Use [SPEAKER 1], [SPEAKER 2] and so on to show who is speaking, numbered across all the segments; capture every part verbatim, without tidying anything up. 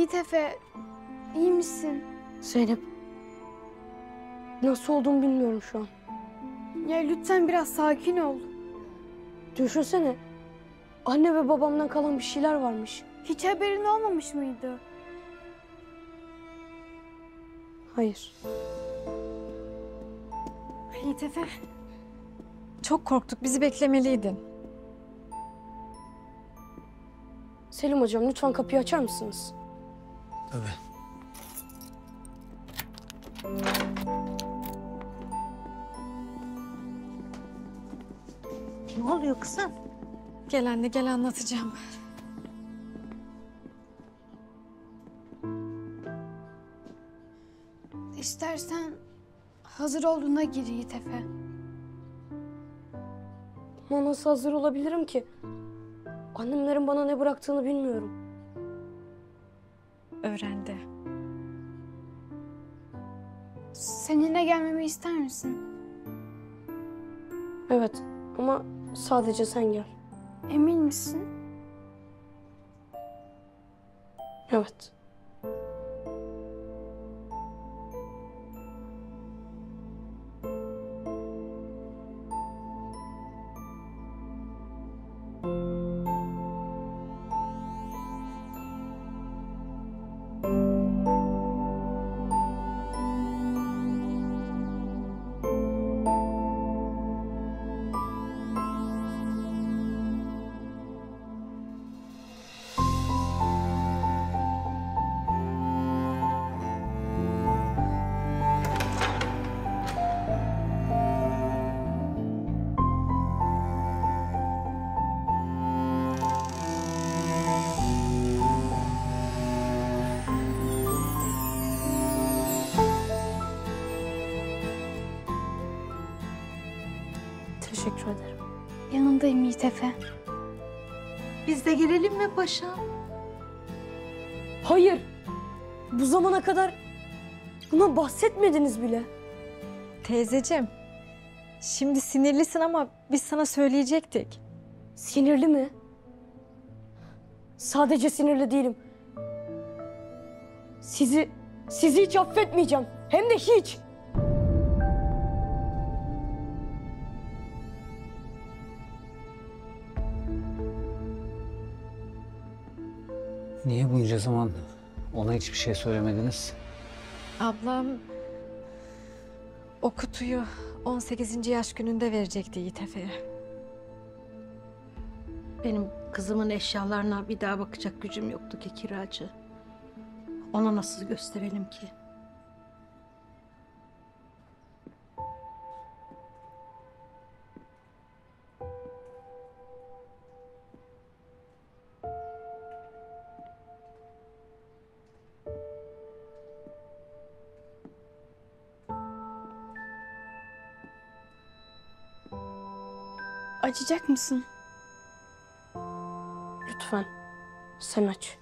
[SPEAKER 1] Yiğit Efe, iyi misin?
[SPEAKER 2] Zeynep, nasıl olduğumu bilmiyorum şu an.
[SPEAKER 1] Ya lütfen biraz sakin ol.
[SPEAKER 2] Düşünsene, anne ve babamdan kalan bir şeyler varmış.
[SPEAKER 1] Hiç haberin olmamış mıydı?
[SPEAKER 2] Hayır.
[SPEAKER 1] Yiğit Efe.
[SPEAKER 3] Çok korktuk, bizi beklemeliydin.
[SPEAKER 2] Selim hocam, lütfen kapıyı açar mısınız?
[SPEAKER 4] Tabii.
[SPEAKER 5] Ne oluyor kızım?
[SPEAKER 3] Gel anne, gel anlatacağım.
[SPEAKER 1] İstersen hazır olduğuna gir Yiğit Efe.
[SPEAKER 2] Ama nasıl hazır olabilirim ki? Annemlerin bana ne bıraktığını bilmiyorum.
[SPEAKER 3] Öğrendi.
[SPEAKER 1] Seninle gelmemi ister misin?
[SPEAKER 2] Evet, ama sadece sen gel.
[SPEAKER 1] Emin misin?
[SPEAKER 2] Evet. Teşekkür ederim.
[SPEAKER 1] Yanındayım Yiğit Efe.
[SPEAKER 5] Biz de gelelim mi paşam?
[SPEAKER 2] Hayır! Bu zamana kadar buna bahsetmediniz bile.
[SPEAKER 3] Teyzeciğim, şimdi sinirlisin ama biz sana söyleyecektik.
[SPEAKER 2] Sinirli mi? Sadece sinirli değilim. Sizi, sizi hiç affetmeyeceğim. Hem de hiç.
[SPEAKER 4] Niye bunca zaman ona hiçbir şey söylemediniz?
[SPEAKER 3] Ablam o kutuyu on sekizinci yaş gününde verecekti Yiğit Efe'ye.
[SPEAKER 5] Benim kızımın eşyalarına bir daha bakacak gücüm yoktu ki kiracı. Ona nasıl gösterelim ki?
[SPEAKER 1] Açacak mısın?
[SPEAKER 2] Lütfen, sen aç.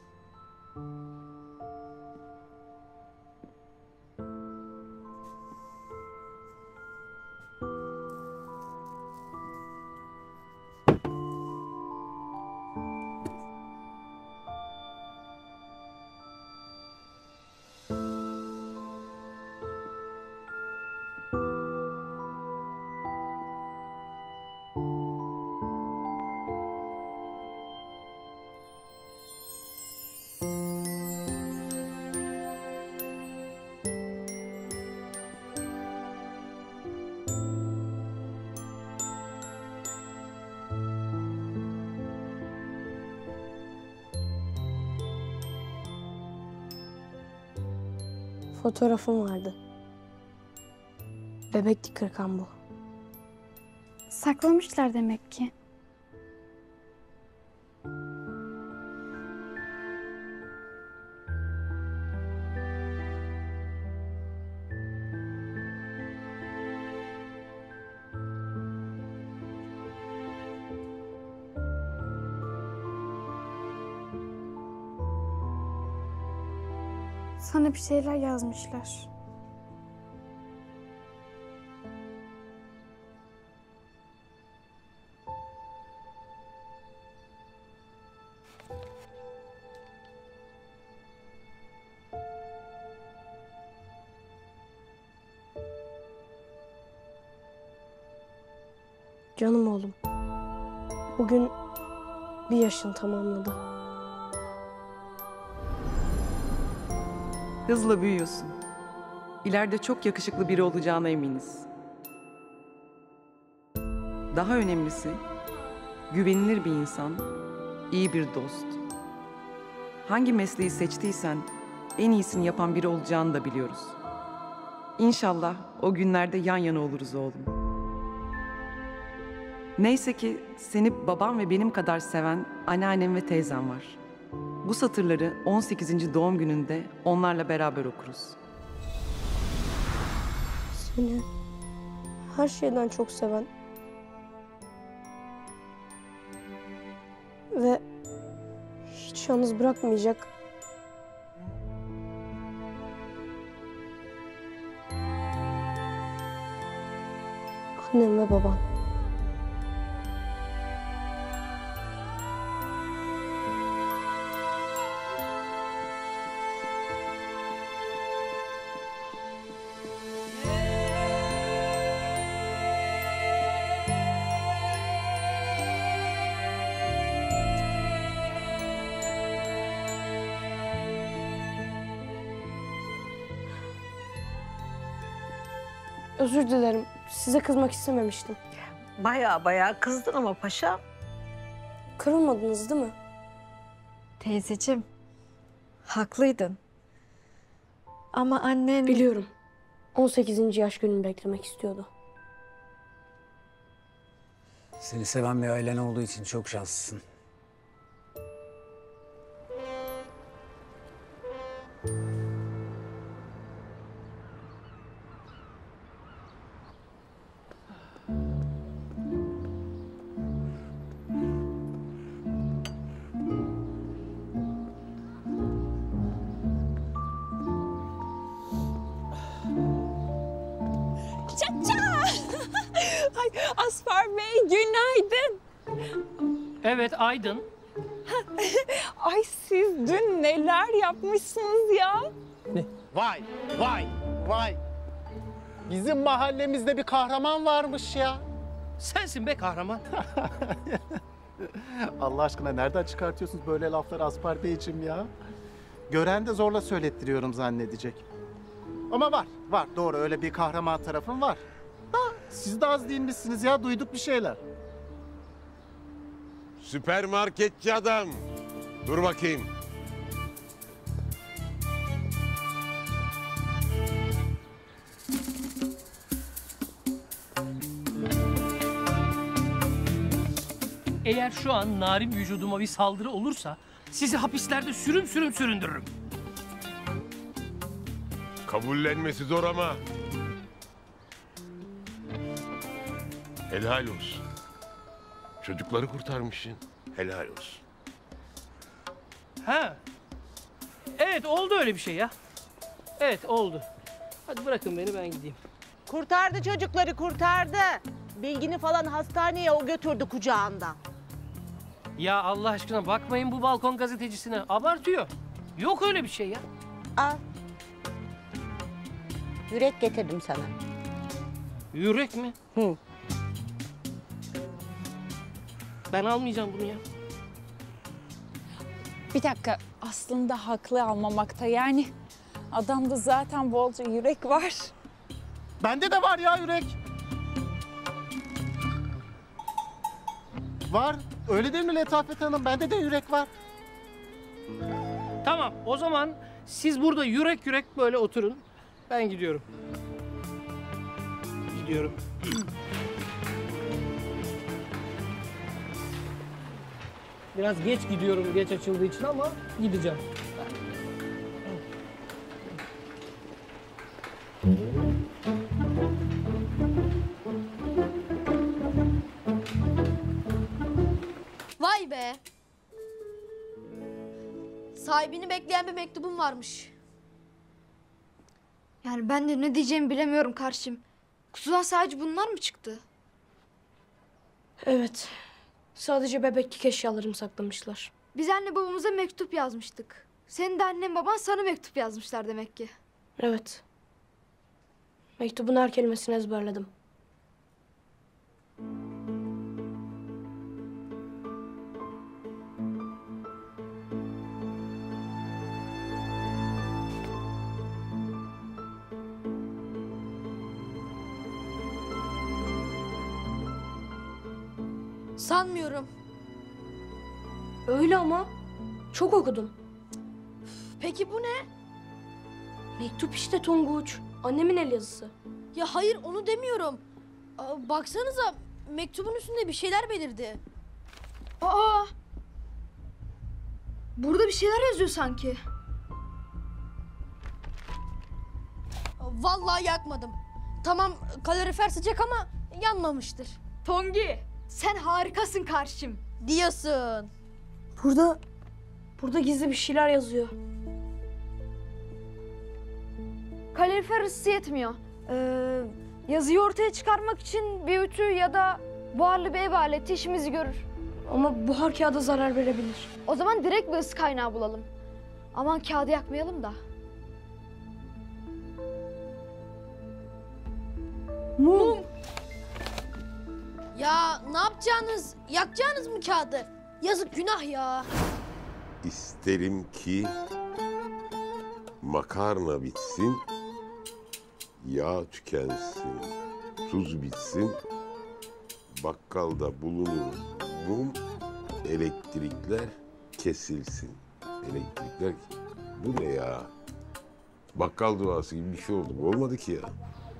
[SPEAKER 2] Fotoğrafım vardı. Bebekti Kırkan bu.
[SPEAKER 1] Saklamışlar demek ki. Sana bir şeyler yazmışlar.
[SPEAKER 2] Canım oğlum. Bugün bir yaşını tamamladı.
[SPEAKER 6] Hızla büyüyorsun. İleride çok yakışıklı biri olacağına eminiz. Daha önemlisi, güvenilir bir insan, iyi bir dost. Hangi mesleği seçtiysen en iyisini yapan biri olacağını da biliyoruz. İnşallah o günlerde yan yana oluruz oğlum. Neyse ki seni babam ve benim kadar seven anneannem ve teyzem var. Bu satırları on sekizinci doğum gününde onlarla beraber okuruz.
[SPEAKER 2] Seni her şeyden çok seven ve hiç yalnız bırakmayacak annem ve babam. Özür dilerim. Size kızmak istememiştim.
[SPEAKER 5] Baya baya kızdın ama paşa.
[SPEAKER 2] Kırılmadınız değil mi?
[SPEAKER 3] Teyzeciğim, haklıydın. Ama annen...
[SPEAKER 2] Biliyorum. on sekizinci yaş gününü beklemek istiyordu.
[SPEAKER 4] Seni seven bir ailen olduğu için çok şanslısın.
[SPEAKER 7] Ay, Asfar Bey günaydın.
[SPEAKER 8] Evet Aydın.
[SPEAKER 7] Ay siz dün neler yapmışsınız ya?
[SPEAKER 9] Vay, vay, vay. Bizim mahallemizde bir kahraman varmış ya.
[SPEAKER 8] Sensin be kahraman.
[SPEAKER 9] Allah aşkına nereden çıkartıyorsunuz böyle lafları Aspar Beyciğim ya? Gören de zorla söylettiriyorum zannedecek. Ama var, var. Doğru öyle bir kahraman tarafım var. Da siz de az değilmişsiniz ya. Duyduk bir şeyler.
[SPEAKER 10] Süpermarketçi adam. Dur bakayım.
[SPEAKER 8] Eğer şu an narin vücuduma bir saldırı olursa sizi hapislerde sürüm sürüm süründürürüm.
[SPEAKER 10] Kabullenmesi zor ama. Helal olsun. Çocukları kurtarmışsın. Helal olsun.
[SPEAKER 8] Ha. Evet oldu öyle bir şey ya. Evet oldu. Hadi bırakın beni ben gideyim.
[SPEAKER 11] Kurtardı çocukları, kurtardı. Bilgini falan hastaneye o götürdü kucağında.
[SPEAKER 8] Ya Allah aşkına bakmayın bu balkon gazetecisine. Abartıyor. Yok öyle bir şey ya.
[SPEAKER 11] Al. Yürek getirdim sana.
[SPEAKER 8] Yürek mi?
[SPEAKER 11] Hı.
[SPEAKER 8] Ben almayacağım bunu ya.
[SPEAKER 7] Bir dakika, aslında haklı almamakta. Yani adamda zaten bolca yürek var.
[SPEAKER 9] Bende de var ya yürek. Var. Öyle değil mi Letafet Hanım? Bende de yürek var.
[SPEAKER 8] Tamam o zaman siz burada yürek yürek böyle oturun. Ben gidiyorum. Gidiyorum. Biraz geç gidiyorum geç açıldığı için ama gideceğim.
[SPEAKER 12] Vay be! Sahibini bekleyen bir mektubum varmış. Yani ben de ne diyeceğimi bilemiyorum karşım. Kutudan sadece bunlar mı çıktı?
[SPEAKER 2] Evet. Sadece bebeklik eşyalarımı saklamışlar.
[SPEAKER 12] Biz anne babamıza mektup yazmıştık. Senin de annen baban sana mektup yazmışlar demek ki.
[SPEAKER 2] Evet. Mektubun her kelimesini ezberledim.
[SPEAKER 12] Sanmıyorum.
[SPEAKER 2] Öyle ama. Çok okudum.
[SPEAKER 12] Peki bu ne?
[SPEAKER 2] Mektup işte Tonguç. Annemin el yazısı.
[SPEAKER 12] Ya hayır onu demiyorum. Aa, baksanıza mektubun üstünde bir şeyler belirdi. Aa! Burada bir şeyler yazıyor sanki. Vallahi yakmadım. Tamam kalorifer sıcak ama yanmamıştır. Tongi sen harikasın karşım diyorsun.
[SPEAKER 2] Burada, burada gizli bir şeyler yazıyor.
[SPEAKER 12] Kalorifer ısısı yetmiyor. Ee, yazıyı ortaya çıkarmak için bir ütü ya da buharlı bir ev aleti işimizi görür.
[SPEAKER 2] Ama buhar kağıda zarar verebilir.
[SPEAKER 12] O zaman direkt bir ısı kaynağı bulalım. Aman kağıdı yakmayalım da.
[SPEAKER 2] Mum.
[SPEAKER 12] Ya ne yapacağınız? Yakacağınız mı kağıdı? Yazık günah ya.
[SPEAKER 10] İsterim ki makarna bitsin, yağ tükensin, tuz bitsin, bakkalda bulunur mum, elektrikler kesilsin. Elektrikler, bu ne ya? Bakkal duası gibi bir şey oldu. Bu olmadı ki ya.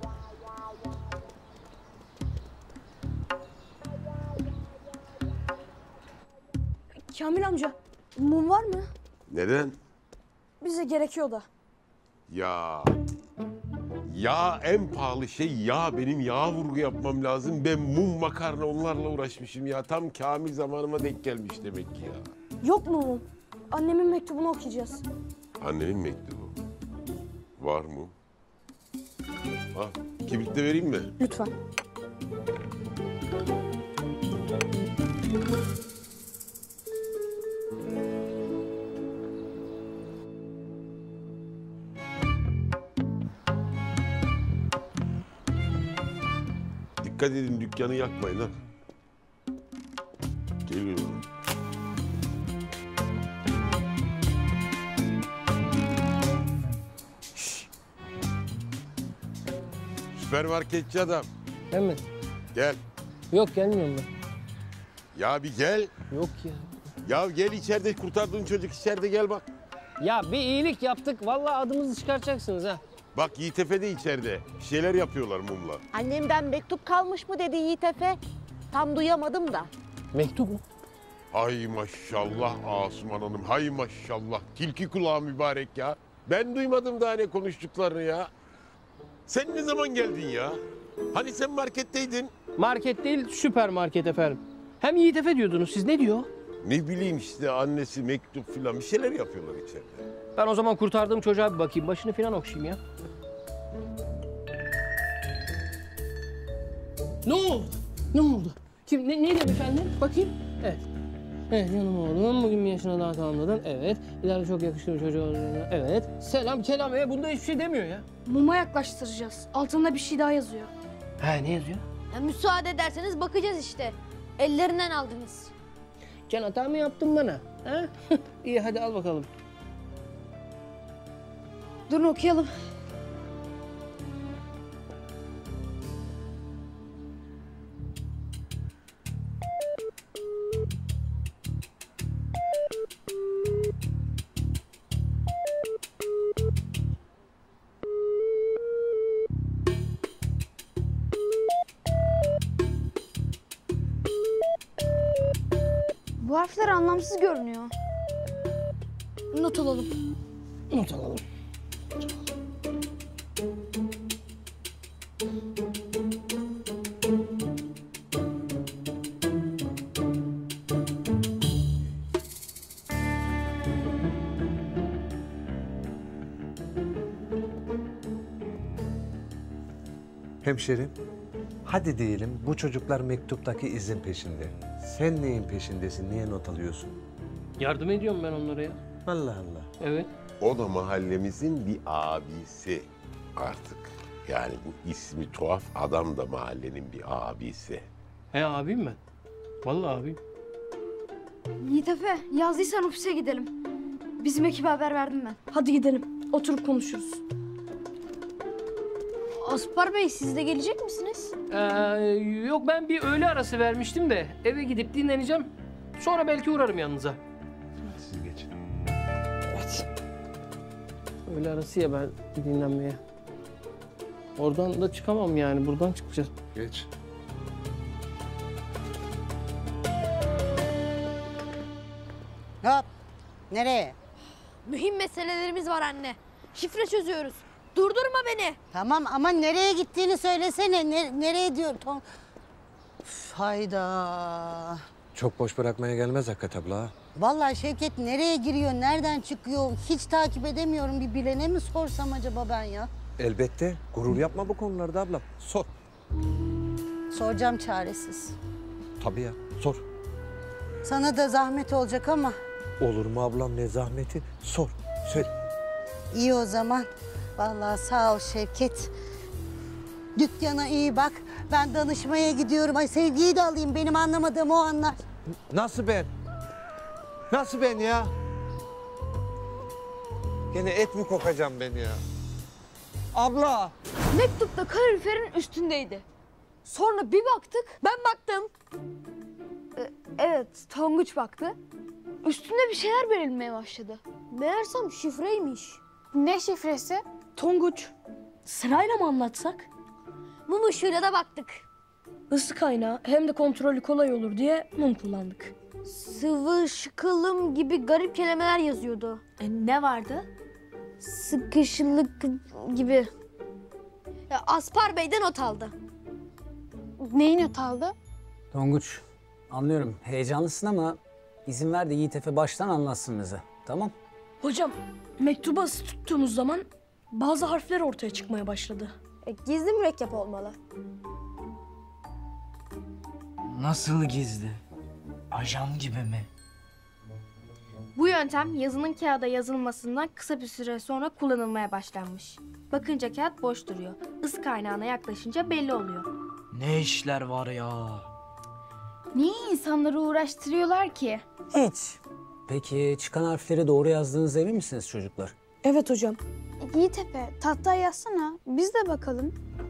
[SPEAKER 2] Kamil amca, mum var mı?
[SPEAKER 10] Neden?
[SPEAKER 2] Bize gerekiyor da.
[SPEAKER 10] Ya. Ya en pahalı şey yağ. Benim yağ vurgu yapmam lazım. Ben mum, makarna onlarla uğraşmışım ya. Tam Kamil zamanıma denk gelmiş demek ki ya.
[SPEAKER 2] Yok mu mum? Annemin mektubunu okuyacağız.
[SPEAKER 10] Annenin mektubu. Var mı? Ah, kibrit de vereyim mi?
[SPEAKER 2] Lütfen.
[SPEAKER 10] Dikkat edin, dükkanı yakmayın ha. Geliyorum. Şşş. Süpermarketçi adam.
[SPEAKER 8] Hemen.
[SPEAKER 10] Gel.
[SPEAKER 8] Yok gelmiyorum ben.
[SPEAKER 10] Ya bir gel.
[SPEAKER 8] Yok ya.
[SPEAKER 10] Ya gel, içeride kurtardığın çocuk içeride, gel bak.
[SPEAKER 8] Ya bir iyilik yaptık. Vallahi adımızı çıkartacaksınız ha.
[SPEAKER 10] Bak Yiğit Efe de içeride. Bir şeyler yapıyorlar mumla.
[SPEAKER 11] Annemden mektup kalmış mı dedi Yiğit Efe. Tam duyamadım da.
[SPEAKER 8] Mektup mu?
[SPEAKER 10] Hay maşallah Asuman Hanım, hay maşallah. Tilki kulağı mübarek ya. Ben duymadım daha ne konuştuklarını ya. Sen ne zaman geldin ya? Hani sen marketteydin?
[SPEAKER 8] Market değil, süpermarket efendim. Hem Yiğit Efe diyordunuz. Siz ne diyor?
[SPEAKER 10] Ne bileyim işte, annesi mektup filan bir şeyler yapıyorlar içeride.
[SPEAKER 8] Ben o zaman kurtardığım çocuğa bir bakayım. Başını filan okşayayım ya. Ne oldu? Ne oldu? Kim? Ne, neydi efendim? Bakayım. Evet. Evet canım oğlum. Bugün bir yaşına daha tamamladın. Evet. İleride çok yakışıklı bir çocuğu olacağını. Evet. Selam kelam. E, bunda hiçbir şey demiyor ya.
[SPEAKER 2] Muma yaklaştıracağız. Altında bir şey daha yazıyor.
[SPEAKER 8] Ha ne yazıyor?
[SPEAKER 12] Ya müsaade ederseniz bakacağız işte. Ellerinden aldınız.
[SPEAKER 8] Can hata mı yaptın bana? Ha? İyi hadi al bakalım.
[SPEAKER 12] Durun okuyalım. Bu harfler anlamsız görünüyor. Not alalım.
[SPEAKER 8] Not alalım.
[SPEAKER 13] Hemşerim, hadi diyelim bu çocuklar mektuptaki izin peşinde. Sen neyin peşindesin, niye not alıyorsun?
[SPEAKER 8] Yardım ediyorum ben onlara ya.
[SPEAKER 13] Allah Allah.
[SPEAKER 8] Evet.
[SPEAKER 10] O da mahallemizin bir abisi artık. Yani bu ismi tuhaf adam da mahallenin bir abisi.
[SPEAKER 8] He abim ben. Vallahi abim.
[SPEAKER 12] Yiğit Efe, yazdıysan ofise gidelim. Bizim ekibe haber verdim ben.
[SPEAKER 2] Hadi gidelim. Oturup konuşuruz. Aspar Bey siz de gelecek misiniz?
[SPEAKER 8] Ee, yok ben bir öğle arası vermiştim de eve gidip dinleneceğim. Sonra belki uğrarım yanınıza.
[SPEAKER 13] Siz geçin.
[SPEAKER 8] Evet. Öğle arası ya ben dinlenmeye. Oradan da çıkamam yani. Buradan çıkacağız.
[SPEAKER 13] Geç.
[SPEAKER 11] Hop. Nereye?
[SPEAKER 12] Mühim meselelerimiz var anne. Şifre çözüyoruz. Durdurma beni.
[SPEAKER 11] Tamam ama nereye gittiğini söylesene. Ne, nereye diyor? Tom... Üf, hayda.
[SPEAKER 13] Çok boş bırakmaya gelmez Hakikat abla. ha.
[SPEAKER 11] Vallahi Şevket nereye giriyor, nereden çıkıyor hiç takip edemiyorum. Bir bilene mi sorsam acaba ben ya?
[SPEAKER 13] Elbette. Gurur yapma bu konularda abla. Sor.
[SPEAKER 11] Soracağım çaresiz.
[SPEAKER 13] Tabii ya. Sor.
[SPEAKER 11] Sana da zahmet olacak ama
[SPEAKER 13] Olur mu ablam, ne zahmeti? Sor. Söyle.
[SPEAKER 11] iyi o zaman. Vallahi sağ ol Şevket. Dükkana iyi bak. Ben danışmaya gidiyorum. Ay Sevgi'yi de alayım. Benim anlamadığım o anlar.
[SPEAKER 13] Nasıl ben? Nasıl ben ya? Gene et mi kokacağım ben ya? Abla!
[SPEAKER 12] Mektupta kaloriferin üstündeydi. Sonra bir baktık, ben baktım. Ee, evet, Tonguç baktı. Üstünde bir şeyler belirmeye başladı. Meğersem şifreymiş.
[SPEAKER 1] Ne şifresi?
[SPEAKER 2] Tonguç, sırayla mı anlatsak?
[SPEAKER 12] Mum ışığıyla da baktık.
[SPEAKER 2] Isı kaynağı hem de kontrolü kolay olur diye mum kullandık.
[SPEAKER 12] Sıvı, şıkılım gibi garip kelimeler yazıyordu.
[SPEAKER 2] E, ne vardı?
[SPEAKER 12] Sıkışılık gibi. Ya, Aspar Bey de not aldı.
[SPEAKER 1] Neyi not aldı?
[SPEAKER 4] Tonguç, anlıyorum heyecanlısın ama izin ver de Yiğit Efe baştan anlatsın bize. Tamam?
[SPEAKER 2] Hocam, mektubu ısı tuttuğumuz zaman bazı harfler ortaya çıkmaya başladı.
[SPEAKER 12] E, gizli mürekkep olmalı.
[SPEAKER 14] Nasıl gizli? Ajan gibi mi?
[SPEAKER 15] Bu yöntem yazının kağıda yazılmasından kısa bir süre sonra kullanılmaya başlanmış. Bakınca kağıt boş duruyor. Isı kaynağına yaklaşınca belli oluyor.
[SPEAKER 14] Ne işler var ya?
[SPEAKER 15] Niye insanları uğraştırıyorlar ki?
[SPEAKER 4] Hiç. Peki çıkan harfleri doğru yazdığınıza emin misiniz çocuklar?
[SPEAKER 2] Evet hocam.
[SPEAKER 1] Yiğit Efe, tahtaya yazsana. Biz de bakalım.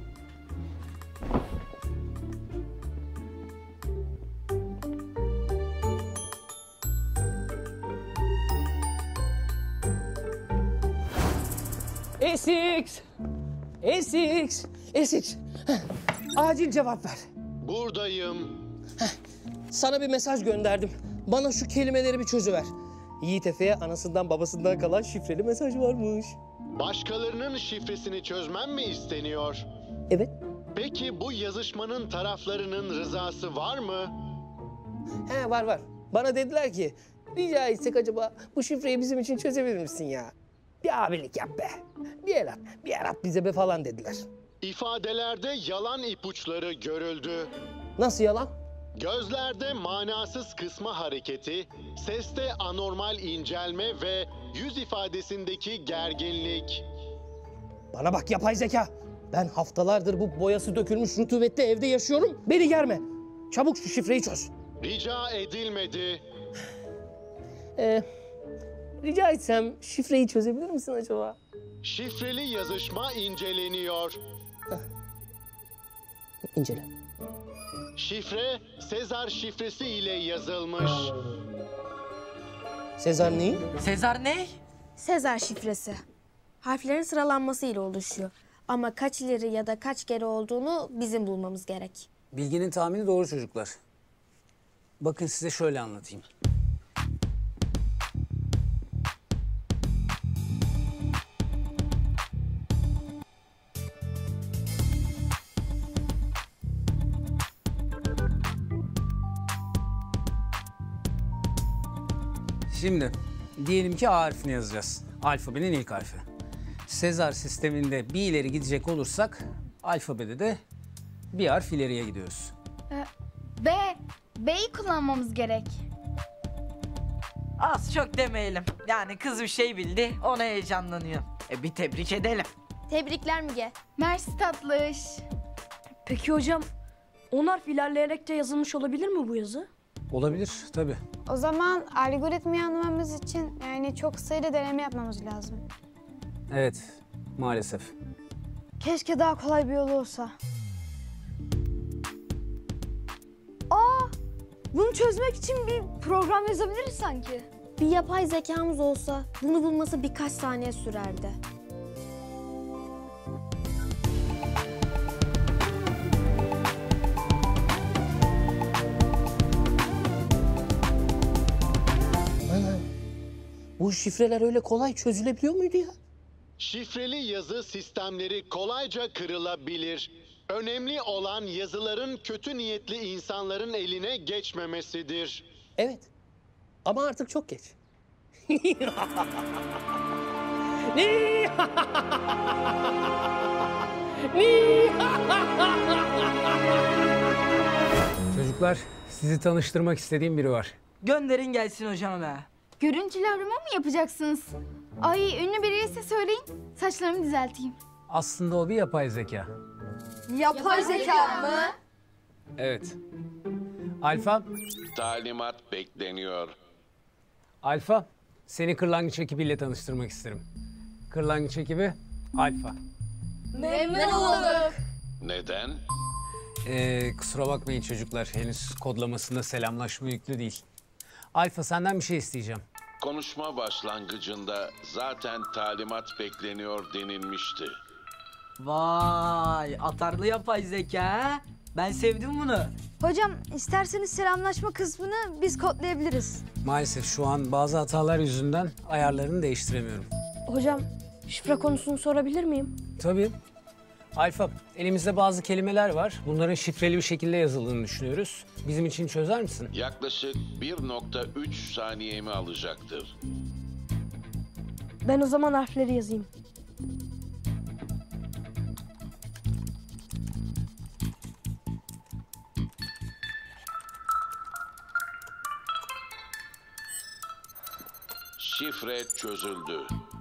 [SPEAKER 8] Esix! Esix! Esix! Heh, acil cevap ver.
[SPEAKER 16] Buradayım.
[SPEAKER 8] Heh, sana bir mesaj gönderdim. Bana şu kelimeleri bir çözüver. Yiğit Efe'ye anasından babasından kalan şifreli mesaj varmış.
[SPEAKER 16] Başkalarının şifresini çözmem mi isteniyor?
[SPEAKER 8] Evet.
[SPEAKER 16] Peki bu yazışmanın taraflarının rızası var mı?
[SPEAKER 8] He var var. Bana dediler ki rica etsek acaba bu şifreyi bizim için çözebilir misin ya? Bir abilik yap be. Bir el at, bir el at bize be falan dediler.
[SPEAKER 16] İfadelerde yalan ipuçları görüldü.
[SPEAKER 8] Nasıl yalan?
[SPEAKER 16] Gözlerde manasız kısma hareketi, seste anormal incelme ve yüz ifadesindeki gerginlik.
[SPEAKER 8] Bana bak yapay zeka. Ben haftalardır bu boyası dökülmüş rutubetli evde yaşıyorum. Beni germe. Çabuk şu şifreyi çöz.
[SPEAKER 16] Rica edilmedi.
[SPEAKER 8] Ee, rica etsem şifreyi çözebilir misin acaba?
[SPEAKER 16] Şifreli yazışma inceleniyor.
[SPEAKER 8] İncele.
[SPEAKER 16] Şifre Sezar şifresi ile yazılmış.
[SPEAKER 8] Sezar ne?
[SPEAKER 14] Sezar ne?
[SPEAKER 15] Sezar şifresi. Harflerin sıralanması ile oluşuyor. Ama kaç ileri ya da kaç geri olduğunu bizim bulmamız gerek.
[SPEAKER 4] Bilginin tahmini doğru çocuklar. Bakın size şöyle anlatayım. Şimdi diyelim ki A harfini yazacağız. Alfabenin ilk harfi. Sezar sisteminde bir ileri gidecek olursak alfabede de bir harf ileriye gidiyoruz.
[SPEAKER 15] B. B'yi kullanmamız gerek.
[SPEAKER 14] Az çok demeyelim. Yani kız bir şey bildi, ona heyecanlanıyor. E bir tebrik edelim.
[SPEAKER 15] Tebrikler Müge. Mersi tatlış.
[SPEAKER 2] Peki hocam, on harf ilerleyerek de yazılmış olabilir mi bu yazı?
[SPEAKER 4] Olabilir tabii.
[SPEAKER 1] O zaman algoritmayı anlamamız için yani çok sayıda deneme yapmamız lazım.
[SPEAKER 4] Evet, maalesef.
[SPEAKER 12] Keşke daha kolay bir yolu olsa. Aa, bunu çözmek için bir program yazabiliriz sanki.
[SPEAKER 15] Bir yapay zekamız olsa bunu bulması birkaç saniye sürerdi.
[SPEAKER 8] Bu şifreler öyle kolay çözülebiliyor muydu ya?
[SPEAKER 16] Şifreli yazı sistemleri kolayca kırılabilir. Önemli olan yazıların kötü niyetli insanların eline geçmemesidir.
[SPEAKER 8] Evet. Ama artık çok geç.
[SPEAKER 4] Çocuklar, sizi tanıştırmak istediğim biri var.
[SPEAKER 14] Gönderin gelsin hocam be.
[SPEAKER 1] Görüntülü arama mı yapacaksınız? Ay ünlü biriyse söyleyin. Saçlarımı düzelteyim.
[SPEAKER 4] Aslında o bir yapay zeka.
[SPEAKER 12] Yapay zeka mı?
[SPEAKER 4] Evet. Alfa,
[SPEAKER 10] Talimat bekleniyor.
[SPEAKER 4] Alfa, seni kırlangıç ekibiyle tanıştırmak isterim. Kırlangıç ekibi, Alfa.
[SPEAKER 12] Memnun olduk.
[SPEAKER 10] Neden?
[SPEAKER 4] Ee, kusura bakmayın çocuklar, henüz kodlamasında selamlaşma yüklü değil. Alfa, senden bir şey isteyeceğim.
[SPEAKER 10] Konuşma başlangıcında zaten talimat bekleniyor denilmişti.
[SPEAKER 14] Vay, atarlı yapay zeka ha? Ben sevdim bunu.
[SPEAKER 12] Hocam isterseniz selamlaşma kısmını biz kodlayabiliriz.
[SPEAKER 4] Maalesef şu an bazı hatalar yüzünden ayarlarını değiştiremiyorum.
[SPEAKER 15] Hocam şifre konusunu sorabilir miyim?
[SPEAKER 4] Tabii. Alfa, elimizde bazı kelimeler var. Bunların şifreli bir şekilde yazıldığını düşünüyoruz. Bizim için çözer misin?
[SPEAKER 10] Yaklaşık bir nokta üç saniyemi alacaktır.
[SPEAKER 15] Ben o zaman harfleri yazayım.
[SPEAKER 10] Şifre çözüldü.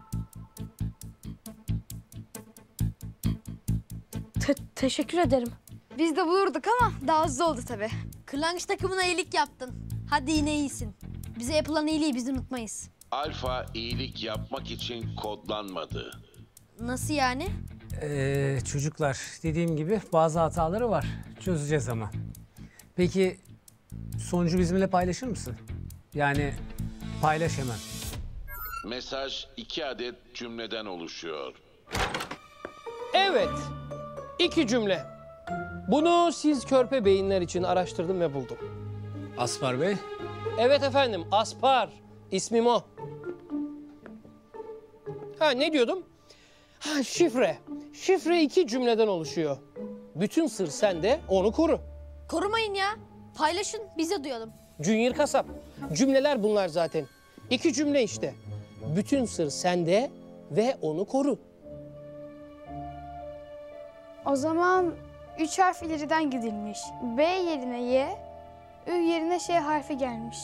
[SPEAKER 15] Te teşekkür ederim.
[SPEAKER 12] Biz de bulurduk ama daha hızlı oldu tabii.
[SPEAKER 17] Kırlangıç takımına iyilik yaptın. Hadi yine iyisin. Bize yapılan iyiliği biz unutmayız.
[SPEAKER 10] Alfa iyilik yapmak için kodlanmadı.
[SPEAKER 17] Nasıl yani?
[SPEAKER 4] Ee, çocuklar, dediğim gibi bazı hataları var. Çözeceğiz ama. Peki sonucu bizimle paylaşır mısın? Yani paylaş hemen.
[SPEAKER 10] Mesaj iki adet cümleden oluşuyor.
[SPEAKER 8] Evet. İki cümle. Bunu siz körpe beyinler için araştırdım ve buldum.
[SPEAKER 4] Aspar Bey?
[SPEAKER 8] Evet efendim, Aspar. İsmim o. Ha ne diyordum? Ha şifre. Şifre iki cümleden oluşuyor. Bütün sır sende, onu koru.
[SPEAKER 17] Korumayın ya. Paylaşın, biz de duyalım.
[SPEAKER 8] Junior kasap. Cümleler bunlar zaten. İki cümle işte. Bütün sır sende ve onu koru.
[SPEAKER 1] O zaman üç harf ileriden gidilmiş. B yerine Y, Ü yerine Ş harfi gelmiş.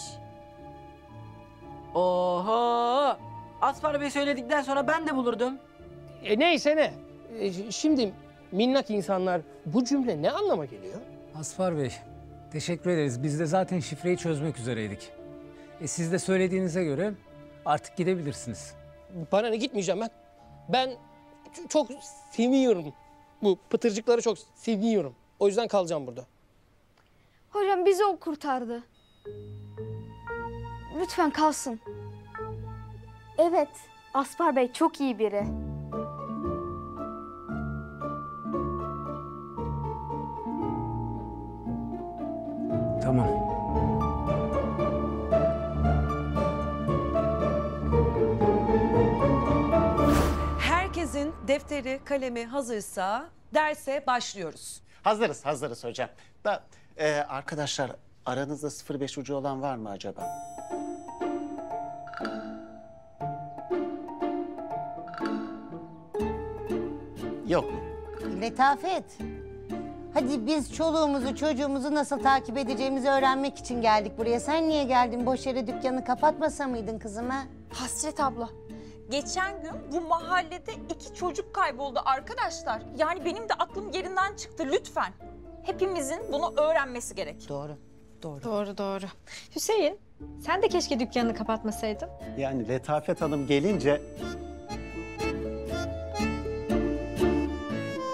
[SPEAKER 14] Oho! Aspar Bey söyledikten sonra ben de bulurdum.
[SPEAKER 8] E neyse ne. E, şimdi minnak insanlar, bu cümle ne anlama geliyor?
[SPEAKER 4] Aspar Bey, teşekkür ederiz. Biz de zaten şifreyi çözmek üzereydik. E, siz de söylediğinize göre artık gidebilirsiniz.
[SPEAKER 8] Bana ne, gitmeyeceğim ben. Ben çok seviyorum. Bu pıtırcıkları çok seviyorum. O yüzden kalacağım burada.
[SPEAKER 12] Hocam bizi o kurtardı. Lütfen kalsın.
[SPEAKER 15] Evet, Aspar Bey çok iyi biri.
[SPEAKER 4] Tamam.
[SPEAKER 18] Herkesin defteri, kalemi hazırsa derse başlıyoruz.
[SPEAKER 9] Hazırız, hazırız hocam. Da e, arkadaşlar aranızda sıfır beş ucu olan var mı acaba? Yok mu?
[SPEAKER 11] Letafet. Hadi biz çoluğumuzu çocuğumuzu nasıl takip edeceğimizi öğrenmek için geldik buraya. Sen niye geldin? Boş yere dükkanı kapatmasa mıydın kızım ha?
[SPEAKER 7] Hasret abla. Geçen gün bu mahallede iki çocuk kayboldu arkadaşlar. Yani benim de aklım yerinden çıktı lütfen. Hepimizin bunu öğrenmesi gerek.
[SPEAKER 11] Doğru. Doğru.
[SPEAKER 3] Doğru doğru. Hüseyin, sen de keşke dükkanını kapatmasaydın.
[SPEAKER 9] Yani Letafet Hanım gelince...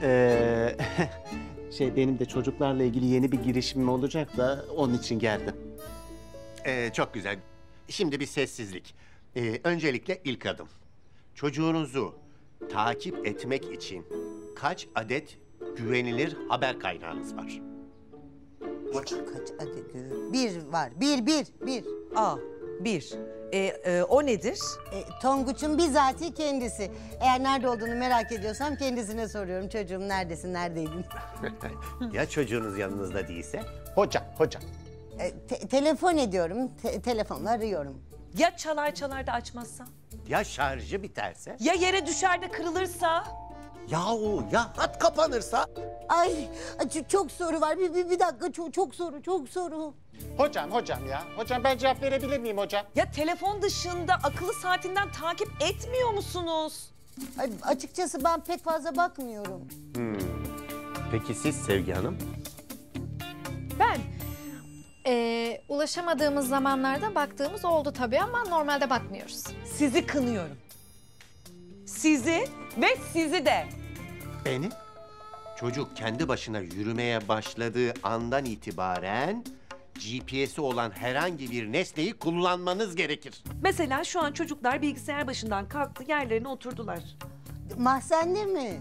[SPEAKER 9] Ee, şey benim de çocuklarla ilgili yeni bir girişimim olacak da onun için geldim.
[SPEAKER 19] Ee, çok güzel. Şimdi bir sessizlik. Ee, öncelikle ilk adım. Çocuğunuzu takip etmek için kaç adet güvenilir haber kaynağınız var?
[SPEAKER 11] Kaç adet? Bir var. Bir, bir, bir.
[SPEAKER 18] Aa, bir. E, e, o nedir?
[SPEAKER 11] E, Tonguç'un bizatihi kendisi. Eğer nerede olduğunu merak ediyorsam kendisine soruyorum. Çocuğum neredesin, neredeydin?
[SPEAKER 19] Ya çocuğunuz yanınızda değilse?
[SPEAKER 9] Hocam, hocam.
[SPEAKER 11] E, te- telefon ediyorum, te- telefonla arıyorum.
[SPEAKER 18] Ya çalar çalar da açmazsa?
[SPEAKER 19] Ya şarjı biterse?
[SPEAKER 18] Ya yere düşer de kırılırsa?
[SPEAKER 19] Yahu ya hat kapanırsa?
[SPEAKER 11] Ay, ay, çok soru var. Bir, bir, bir dakika, çok, çok soru, çok soru.
[SPEAKER 9] Hocam, hocam ya. Hocam ben cevap verebilir miyim hocam?
[SPEAKER 18] Ya telefon dışında akıllı saatinden takip etmiyor musunuz?
[SPEAKER 11] Ay, açıkçası ben pek fazla bakmıyorum.
[SPEAKER 19] Hmm. Peki siz Sevgi Hanım?
[SPEAKER 3] Ben ee, ulaşamadığımız zamanlarda baktığımız oldu tabii ama normalde bakmıyoruz.
[SPEAKER 18] Sizi kınıyorum. Sizi ve sizi de.
[SPEAKER 19] Beni? Çocuk kendi başına yürümeye başladığı andan itibaren G P S'i olan herhangi bir nesneyi kullanmanız gerekir.
[SPEAKER 18] Mesela şu an çocuklar bilgisayar başından kalktı, yerlerine oturdular.
[SPEAKER 11] Mahzende mi?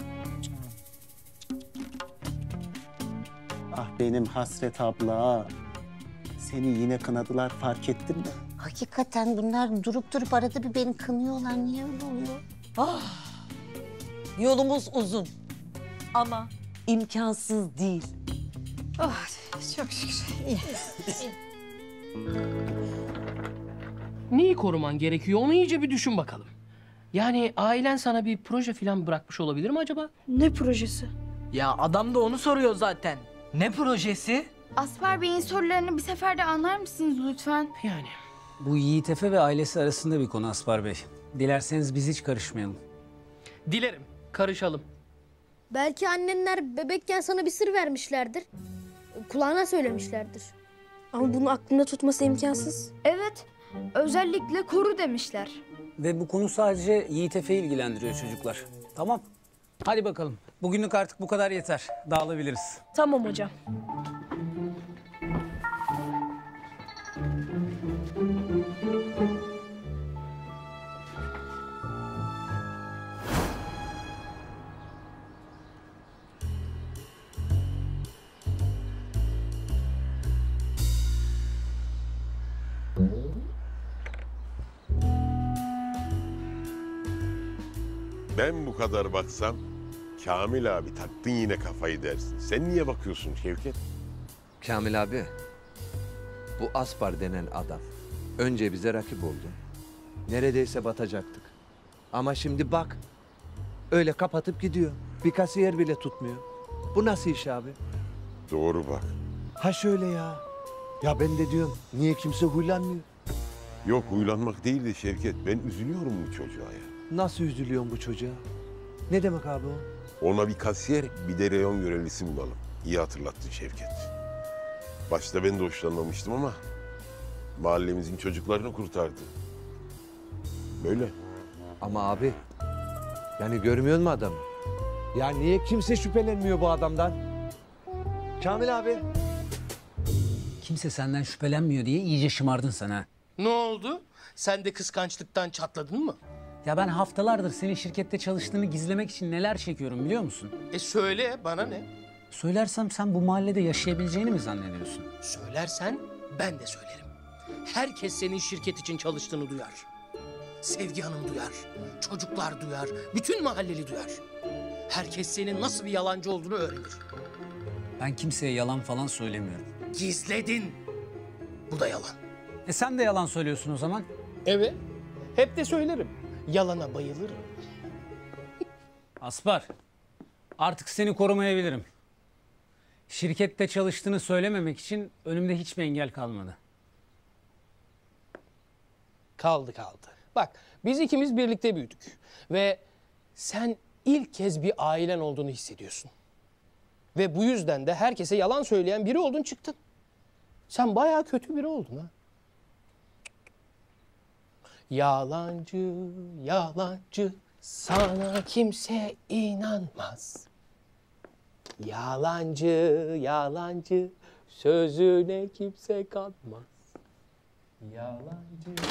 [SPEAKER 9] Ah benim Hasret abla. Seni yine kınadılar fark ettin mi?
[SPEAKER 11] Hakikaten bunlar durup durup arada bir beni kınıyorlar. Niye öyle oluyor?
[SPEAKER 18] Ah, yolumuz uzun ama imkansız değil.
[SPEAKER 3] Oh, çok şükür. İyi.
[SPEAKER 8] Neyi koruman gerekiyor onu iyice bir düşün bakalım. Yani ailen sana bir proje falan bırakmış olabilir mi acaba?
[SPEAKER 2] Ne projesi?
[SPEAKER 14] Ya adam da onu soruyor zaten. Ne projesi?
[SPEAKER 1] Aspar Bey'in sorularını bir seferde anlar mısınız lütfen?
[SPEAKER 8] Yani.
[SPEAKER 4] Bu Yiğit Efe ve ailesi arasında bir konu Aspar Bey. Dilerseniz biz hiç karışmayalım.
[SPEAKER 8] Dilerim. Karışalım.
[SPEAKER 12] Belki annenler bebekken sana bir sır vermişlerdir. Kulağına söylemişlerdir.
[SPEAKER 2] Ama bunu aklında tutması imkansız.
[SPEAKER 1] Evet, özellikle koru demişler.
[SPEAKER 4] Ve bu konu sadece Yiğit Efe'yi ilgilendiriyor çocuklar. Tamam. Hadi bakalım. Bugünlük artık bu kadar yeter. Dağılabiliriz.
[SPEAKER 2] Tamam hocam.
[SPEAKER 10] Ben bu kadar baksam Kamil abi taktın yine kafayı dersin. Sen niye bakıyorsun Şevket?
[SPEAKER 13] Kamil abi, bu Aspar denen adam önce bize rakip oldu. Neredeyse batacaktık. Ama şimdi bak, öyle kapatıp gidiyor. Bir kasiyer bile tutmuyor. Bu nasıl iş abi?
[SPEAKER 10] Doğru bak.
[SPEAKER 13] Ha şöyle ya. Ya ben de diyorum, niye kimse huylanmıyor?
[SPEAKER 10] Yok huylanmak değil de Şevket, ben üzülüyorum bu çocuğa ya.
[SPEAKER 13] Nasıl üzülüyorsun bu çocuğa? Ne demek abi o?
[SPEAKER 10] Ona bir kasiyer, bir de reyon görevlisi bulalım. İyi hatırlattın Şevket. Başta ben de hoşlanmamıştım ama mahallemizin çocuklarını kurtardı. Böyle.
[SPEAKER 13] Ama abi, yani görmüyor musun adamı? Ya niye kimse şüphelenmiyor bu adamdan? Kamil abi.
[SPEAKER 4] Kimse senden şüphelenmiyor diye iyice şımardın sen ha.
[SPEAKER 8] Ne oldu? Sen de kıskançlıktan çatladın mı?
[SPEAKER 4] Ya ben haftalardır senin şirkette çalıştığını gizlemek için neler çekiyorum biliyor musun?
[SPEAKER 8] E söyle, bana ne?
[SPEAKER 4] Söylersem sen bu mahallede yaşayabileceğini mi zannediyorsun?
[SPEAKER 8] Söylersen ben de söylerim. Herkes senin şirket için çalıştığını duyar. Sevgi Hanım duyar, çocuklar duyar, bütün mahalleli duyar. Herkes senin nasıl bir yalancı olduğunu öğrenir.
[SPEAKER 4] Ben kimseye yalan falan söylemiyorum.
[SPEAKER 8] Gizledin. Bu da yalan.
[SPEAKER 4] E sen de yalan söylüyorsun o zaman.
[SPEAKER 8] Evet, hep de söylerim. Yalana bayılırım.
[SPEAKER 4] Aspar, artık seni korumayabilirim. Şirkette çalıştığını söylememek için önümde hiçbir engel kalmadı.
[SPEAKER 8] Kaldı kaldı. Bak, biz ikimiz birlikte büyüdük. Ve sen ilk kez bir ailen olduğunu hissediyorsun. Ve bu yüzden de herkese yalan söyleyen biri oldun çıktın. Sen bayağı kötü biri oldun ha. Yalancı, yalancı, sana kimse inanmaz. Yalancı, yalancı, sözüne kimse kanmaz. Yalancı.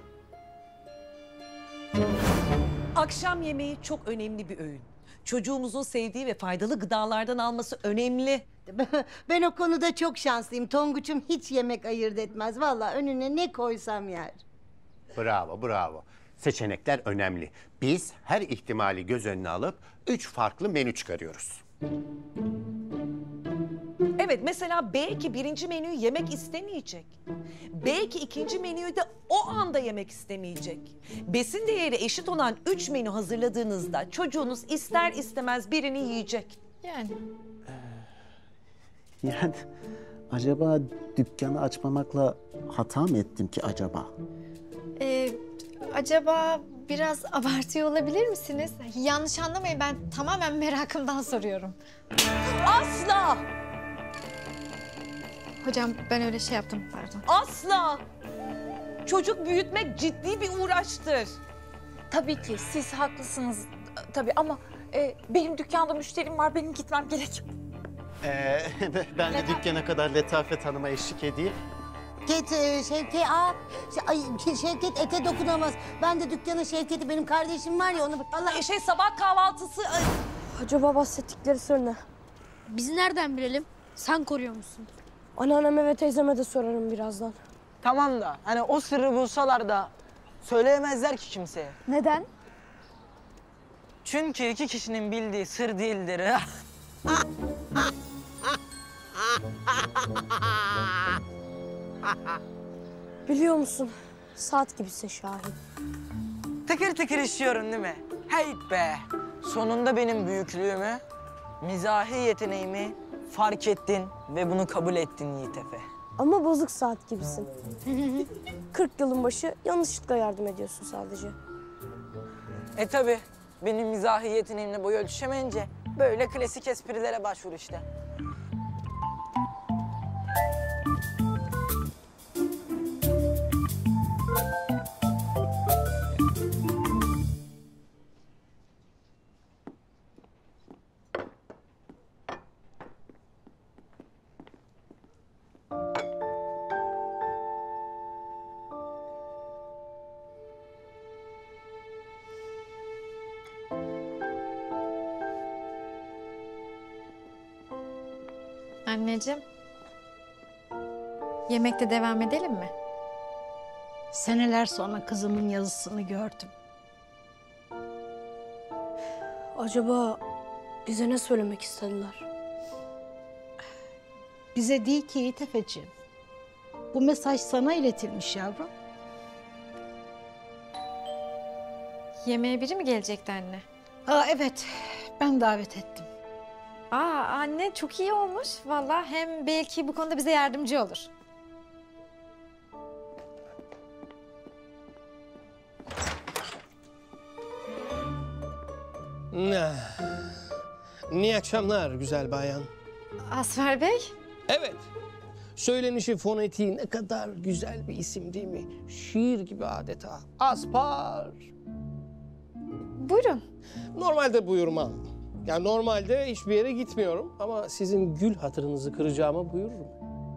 [SPEAKER 18] Akşam yemeği çok önemli bir öğün. Çocuğumuzun sevdiği ve faydalı gıdalardan alması önemli.
[SPEAKER 11] Ben o konuda çok şanslıyım. Tonguç'um hiç yemek ayırt etmez. Vallahi önüne ne koysam yer.
[SPEAKER 19] Bravo, bravo. Seçenekler önemli. Biz her ihtimali göz önüne alıp üç farklı menü çıkarıyoruz.
[SPEAKER 18] Evet, mesela belki birinci menüyü yemek istemeyecek. Belki ikinci menüyü de o anda yemek istemeyecek. Besin değeri eşit olan üç menü hazırladığınızda çocuğunuz ister istemez birini yiyecek.
[SPEAKER 15] Yani.
[SPEAKER 9] Yani acaba dükkanı açmamakla hata mı ettim ki acaba?
[SPEAKER 20] Ee, acaba biraz abartıyor olabilir misiniz? Yanlış anlamayın, ben tamamen merakımdan soruyorum.
[SPEAKER 18] Asla!
[SPEAKER 20] Hocam ben öyle şey yaptım, pardon.
[SPEAKER 18] Asla! Çocuk büyütmek ciddi bir uğraştır.
[SPEAKER 7] Tabii ki siz haklısınız tabii ama e, benim dükkanda müşterim var, benim gitmem gerek.
[SPEAKER 9] Ee, ben de dükkana kadar Letafet Hanım'a eşlik edeyim.
[SPEAKER 11] Şevket, e, Şevket, aa, Ş- ay, Şevket ete dokunamaz. Ben de dükkana Şevket'i, benim kardeşim var ya onu...
[SPEAKER 18] Allah şey sabah kahvaltısı... Ay.
[SPEAKER 2] Acaba bahsettikleri sır ne?
[SPEAKER 17] Biz nereden bilelim? Sen koruyor musun?
[SPEAKER 2] Anneanneme ve teyzeme de sorarım birazdan.
[SPEAKER 14] Tamam da hani o sırrı bulsalar da söyleyemezler ki kimseye.
[SPEAKER 2] Neden?
[SPEAKER 14] Çünkü iki kişinin bildiği sır değildir.
[SPEAKER 2] Biliyor musun? Saat gibisin Şahin.
[SPEAKER 14] Tıkır tıkır işiyorum değil mi? Heyt be! Sonunda benim büyüklüğümü, mizahi yeteneğimi fark ettin ve bunu kabul ettin Yiğit Efe.
[SPEAKER 2] Ama bozuk saat gibisin. kırk yılın başı yanlışlıkla yardım ediyorsun sadece.
[SPEAKER 14] E tabi benim mizahi yeteneğimle boy ölçüşemeyince böyle klasik esprilere başvur işte.
[SPEAKER 20] Anneciğim, yemekte devam edelim mi?
[SPEAKER 5] Seneler sonra kızımın yazısını gördüm.
[SPEAKER 2] Acaba bize ne söylemek istediler?
[SPEAKER 5] Bize değil ki Yiğit Efeciğim. Bu mesaj sana iletilmiş yavrum.
[SPEAKER 20] Yemeğe biri mi gelecekti anne?
[SPEAKER 5] Aa, evet, ben davet ettim.
[SPEAKER 20] Aa anne çok iyi olmuş. Vallahi hem belki bu konuda bize yardımcı olur.
[SPEAKER 8] İyi akşamlar güzel bayan.
[SPEAKER 20] Asfer Bey.
[SPEAKER 8] Evet. Söylenişi, fonetiği ne kadar güzel bir isim değil mi? Şiir gibi adeta. Aspar.
[SPEAKER 20] Buyurun.
[SPEAKER 8] Normalde buyurmam. Yani normalde hiçbir yere gitmiyorum ama sizin gül hatırınızı kıracağıma buyururum.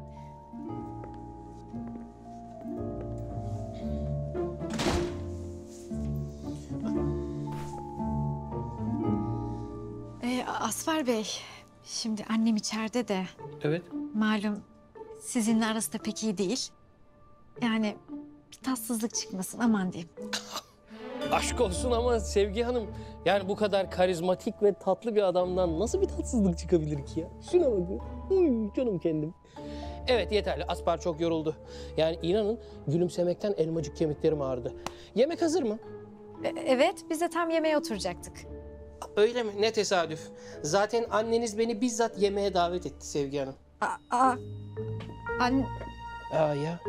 [SPEAKER 20] Ee, Asfer Bey, şimdi annem içeride de
[SPEAKER 8] Evet.
[SPEAKER 20] malum sizinle arası da pek iyi değil. Yani bir tatsızlık çıkmasın aman diyeyim.
[SPEAKER 8] Aşk olsun ama Sevgi Hanım, yani bu kadar karizmatik ve tatlı bir adamdan nasıl bir tatsızlık çıkabilir ki ya? Şuna bakın. Uy, canım kendim. Evet yeterli. Aspar çok yoruldu. Yani inanın gülümsemekten elmacık kemiklerim ağrıdı. Yemek hazır mı?
[SPEAKER 20] E- evet, biz de tam yemeğe oturacaktık.
[SPEAKER 8] Öyle mi? Ne tesadüf. Zaten anneniz beni bizzat yemeğe davet etti Sevgi Hanım.
[SPEAKER 20] Aa, aa. Anne...
[SPEAKER 8] Aa ya.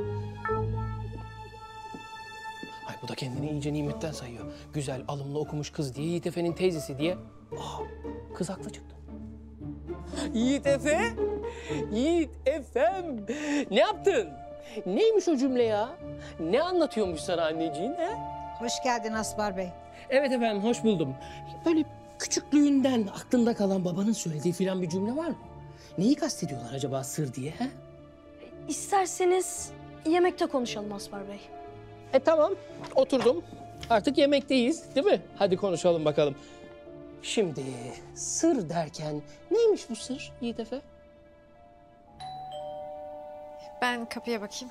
[SPEAKER 8] Ay bu da kendini iyice nimetten sayıyor. Güzel, alımlı okumuş kız diye, Yiğit Efe'nin teyzesi diye. Aa, kız haklı çıktı. Yiğit Efe, Yiğit Efem. Ne yaptın? Neymiş o cümle ya? Ne anlatıyormuş sana anneciğin he?
[SPEAKER 5] Hoş geldin Asbar Bey.
[SPEAKER 8] Evet efendim, hoş buldum. Böyle küçüklüğünden aklında kalan babanın söylediği filan bir cümle var mı? Neyi kastediyorlar acaba sır diye? He?
[SPEAKER 2] İsterseniz yemekte konuşalım Aspar Bey.
[SPEAKER 8] E tamam, oturdum. Artık yemekteyiz, değil mi? Hadi konuşalım bakalım. Şimdi sır derken neymiş bu sır Yiğit Efe?
[SPEAKER 20] Ben kapıya bakayım.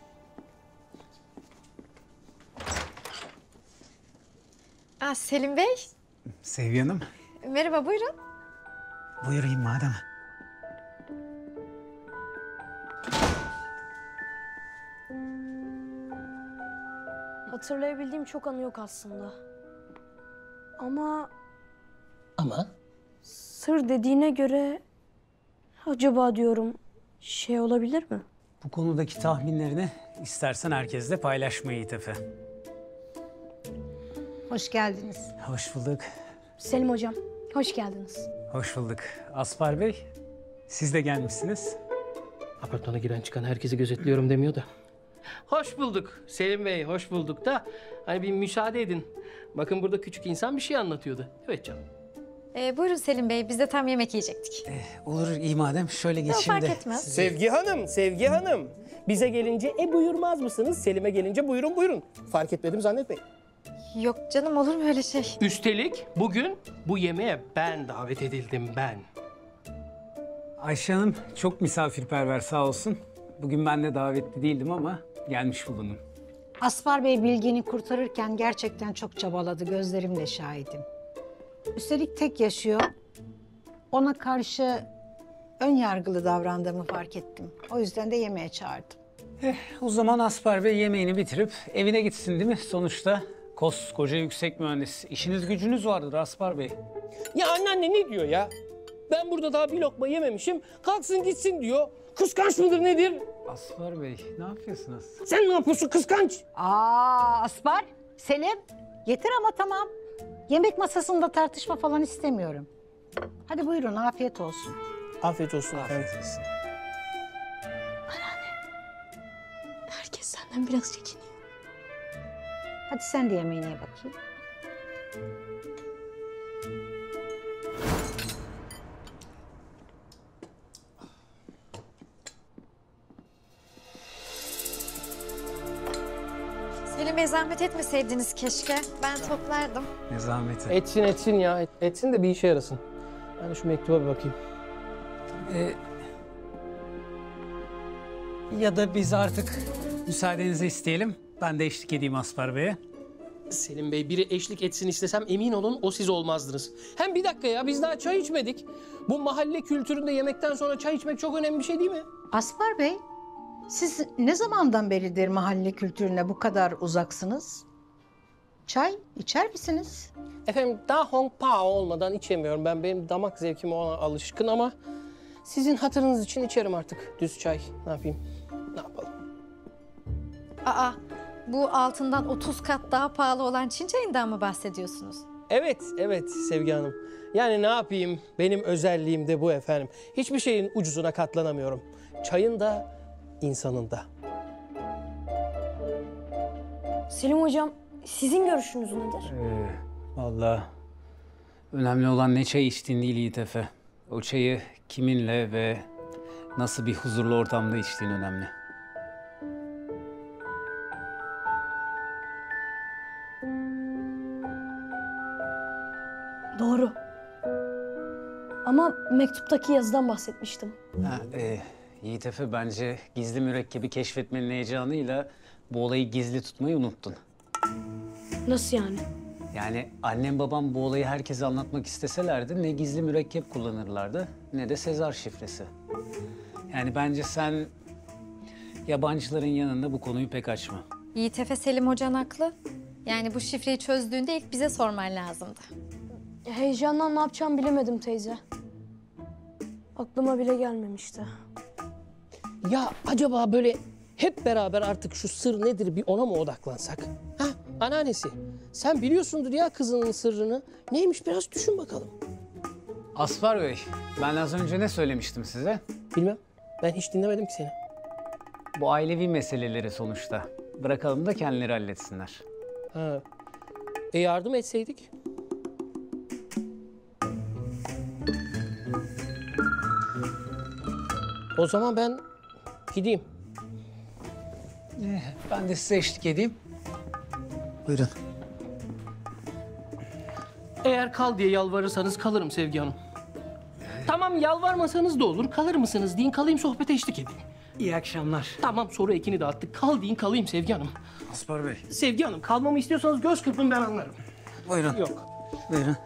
[SPEAKER 20] Aa, Selim Bey.
[SPEAKER 4] Sevgi Hanım,
[SPEAKER 20] Merhaba, buyurun.
[SPEAKER 4] buyurayım madem.
[SPEAKER 2] Hatırlayabildiğim çok anı yok aslında. Ama
[SPEAKER 8] Ama?
[SPEAKER 2] sır dediğine göre acaba diyorum şey olabilir mi?
[SPEAKER 4] Bu konudaki tahminlerini istersen herkesle paylaşma Yiğit Efe.
[SPEAKER 21] Hoş geldiniz.
[SPEAKER 4] Hoş bulduk.
[SPEAKER 2] Selim hocam, hoş geldiniz.
[SPEAKER 4] Hoş bulduk. Aspar Bey, siz de gelmişsiniz.
[SPEAKER 8] Apartmana giren çıkan herkesi gözetliyorum demiyor da. Hoş bulduk Selim Bey, hoş bulduk da hani bir müsaade edin. Bakın burada küçük insan bir şey anlatıyordu. Evet canım.
[SPEAKER 20] Ee, buyurun Selim Bey, biz de tam yemek yiyecektik.
[SPEAKER 4] Olur iyi madem şöyle
[SPEAKER 20] Yok,
[SPEAKER 4] geçeyim
[SPEAKER 20] fark
[SPEAKER 4] de.
[SPEAKER 20] etmez.
[SPEAKER 8] Sevgi Hanım, Sevgi Hanım. Bize gelince e buyurmaz mısınız? Selim'e gelince buyurun buyurun. Fark etmedim zannetmeyin.
[SPEAKER 20] Yok canım, olur mu öyle şey?
[SPEAKER 8] Üstelik bugün bu yemeğe ben davet edildim ben.
[SPEAKER 4] Ayşe Hanım çok misafirperver sağ olsun. Bugün ben de davetli değildim ama gelmiş bulundum.
[SPEAKER 21] Aspar Bey Bilge'ni kurtarırken gerçekten çok çabaladı. Gözlerimle şahidim. Üstelik tek yaşıyor. Ona karşı ön yargılı davrandığımı fark ettim. O yüzden de yemeğe çağırdım.
[SPEAKER 4] Eh, o zaman Aspar Bey yemeğini bitirip evine gitsin değil mi? Sonuçta koskoca yüksek mühendis. İşiniz gücünüz vardır Aspar Bey.
[SPEAKER 8] Ya anneanne ne diyor ya? Ben burada daha bir lokma yememişim. Kalksın gitsin diyor. Kıskanç mıdır nedir?
[SPEAKER 4] Aspar Bey ne yapıyorsunuz?
[SPEAKER 8] Sen ne yapıyorsun kıskanç?
[SPEAKER 21] Aa Aspar, Selim yeter ama tamam. Yemek masasında tartışma falan istemiyorum. Hadi buyurun, afiyet olsun.
[SPEAKER 8] Afiyet olsun.
[SPEAKER 4] Afiyet olsun.
[SPEAKER 2] Herkes senden biraz çekiniyor.
[SPEAKER 21] Hadi sen de yemeğine ye bakayım.
[SPEAKER 20] Selim Bey, zahmet etmeseydiniz keşke. Ben toplardım.
[SPEAKER 4] Ne zahmeti.
[SPEAKER 8] Etsin etsin ya. Et- etsin de bir işe yarasın. Ben de şu mektuba bir bakayım.
[SPEAKER 4] Ee, ya da biz artık müsaadenizi isteyelim. Ben de eşlik edeyim Aspar Bey'e.
[SPEAKER 8] Selim Bey biri eşlik etsin istesem emin olun o siz olmazdınız. Hem bir dakika ya biz daha çay içmedik. Bu mahalle kültüründe yemekten sonra çay içmek çok önemli bir şey değil mi?
[SPEAKER 21] Aspar Bey, siz ne zamandan beridir mahalle kültürüne bu kadar uzaksınız? Çay içer misiniz?
[SPEAKER 8] Efendim daha Hong Pao olmadan içemiyorum. Ben benim damak zevkim ona alışkın ama sizin hatırınız için içerim artık düz çay. Ne yapayım? Ne yapalım?
[SPEAKER 20] Aa, bu altından otuz kat daha pahalı olan Çin çayından mı bahsediyorsunuz?
[SPEAKER 8] Evet, evet Sevgi Hanım. Yani ne yapayım? Benim özelliğim de bu efendim. Hiçbir şeyin ucuzuna katlanamıyorum. Çayın da, insanın da.
[SPEAKER 2] Selim hocam, sizin görüşünüz nedir?
[SPEAKER 4] Ee, vallahi önemli olan ne çay içtiğin değil Yiğit Efe. O çayı kiminle ve nasıl bir huzurlu ortamda içtiğin önemli.
[SPEAKER 2] Doğru. Ama mektuptaki yazıdan bahsetmiştim.
[SPEAKER 4] Ha, e, Yiğit Efe bence gizli mürekkebi keşfetmenin heyecanıyla bu olayı gizli tutmayı unuttun.
[SPEAKER 2] Nasıl yani?
[SPEAKER 4] Yani annem babam bu olayı herkese anlatmak isteselerdi ne gizli mürekkep kullanırlardı ne de Sezar şifresi. Yani bence sen yabancıların yanında bu konuyu pek açma.
[SPEAKER 20] Yiğit Efe, Selim Hocan haklı. Yani bu şifreyi çözdüğünde ilk bize sorman lazımdı.
[SPEAKER 2] Heyecandan ne yapacağımı bilemedim teyze. Aklıma bile gelmemişti.
[SPEAKER 8] Ya acaba böyle hep beraber artık şu sır nedir bir ona mı odaklansak? Ha, anneannesi sen biliyorsundur ya kızının sırrını. Neymiş biraz düşün bakalım.
[SPEAKER 4] Aspar Bey, ben az önce ne söylemiştim size?
[SPEAKER 8] Bilmem, ben hiç dinlemedim ki seni.
[SPEAKER 4] Bu ailevi meseleleri sonuçta. Bırakalım da kendileri halletsinler.
[SPEAKER 8] Ha. E yardım etseydik? O zaman ben gideyim.
[SPEAKER 4] Ee, ben de size eşlik edeyim. Buyurun.
[SPEAKER 8] Eğer kal diye yalvarırsanız kalırım Sevgi Hanım. Tamam yalvarmasanız da olur. Kalır mısınız deyin kalayım sohbete eşlik edeyim.
[SPEAKER 4] İyi akşamlar.
[SPEAKER 8] Tamam soru ekini dağıttık. Kal deyin kalayım Sevgi Hanım.
[SPEAKER 4] Aspar Bey.
[SPEAKER 8] Sevgi Hanım kalmamı istiyorsanız göz kırpın ben anlarım.
[SPEAKER 4] Buyurun.
[SPEAKER 8] Yok.
[SPEAKER 4] Buyurun.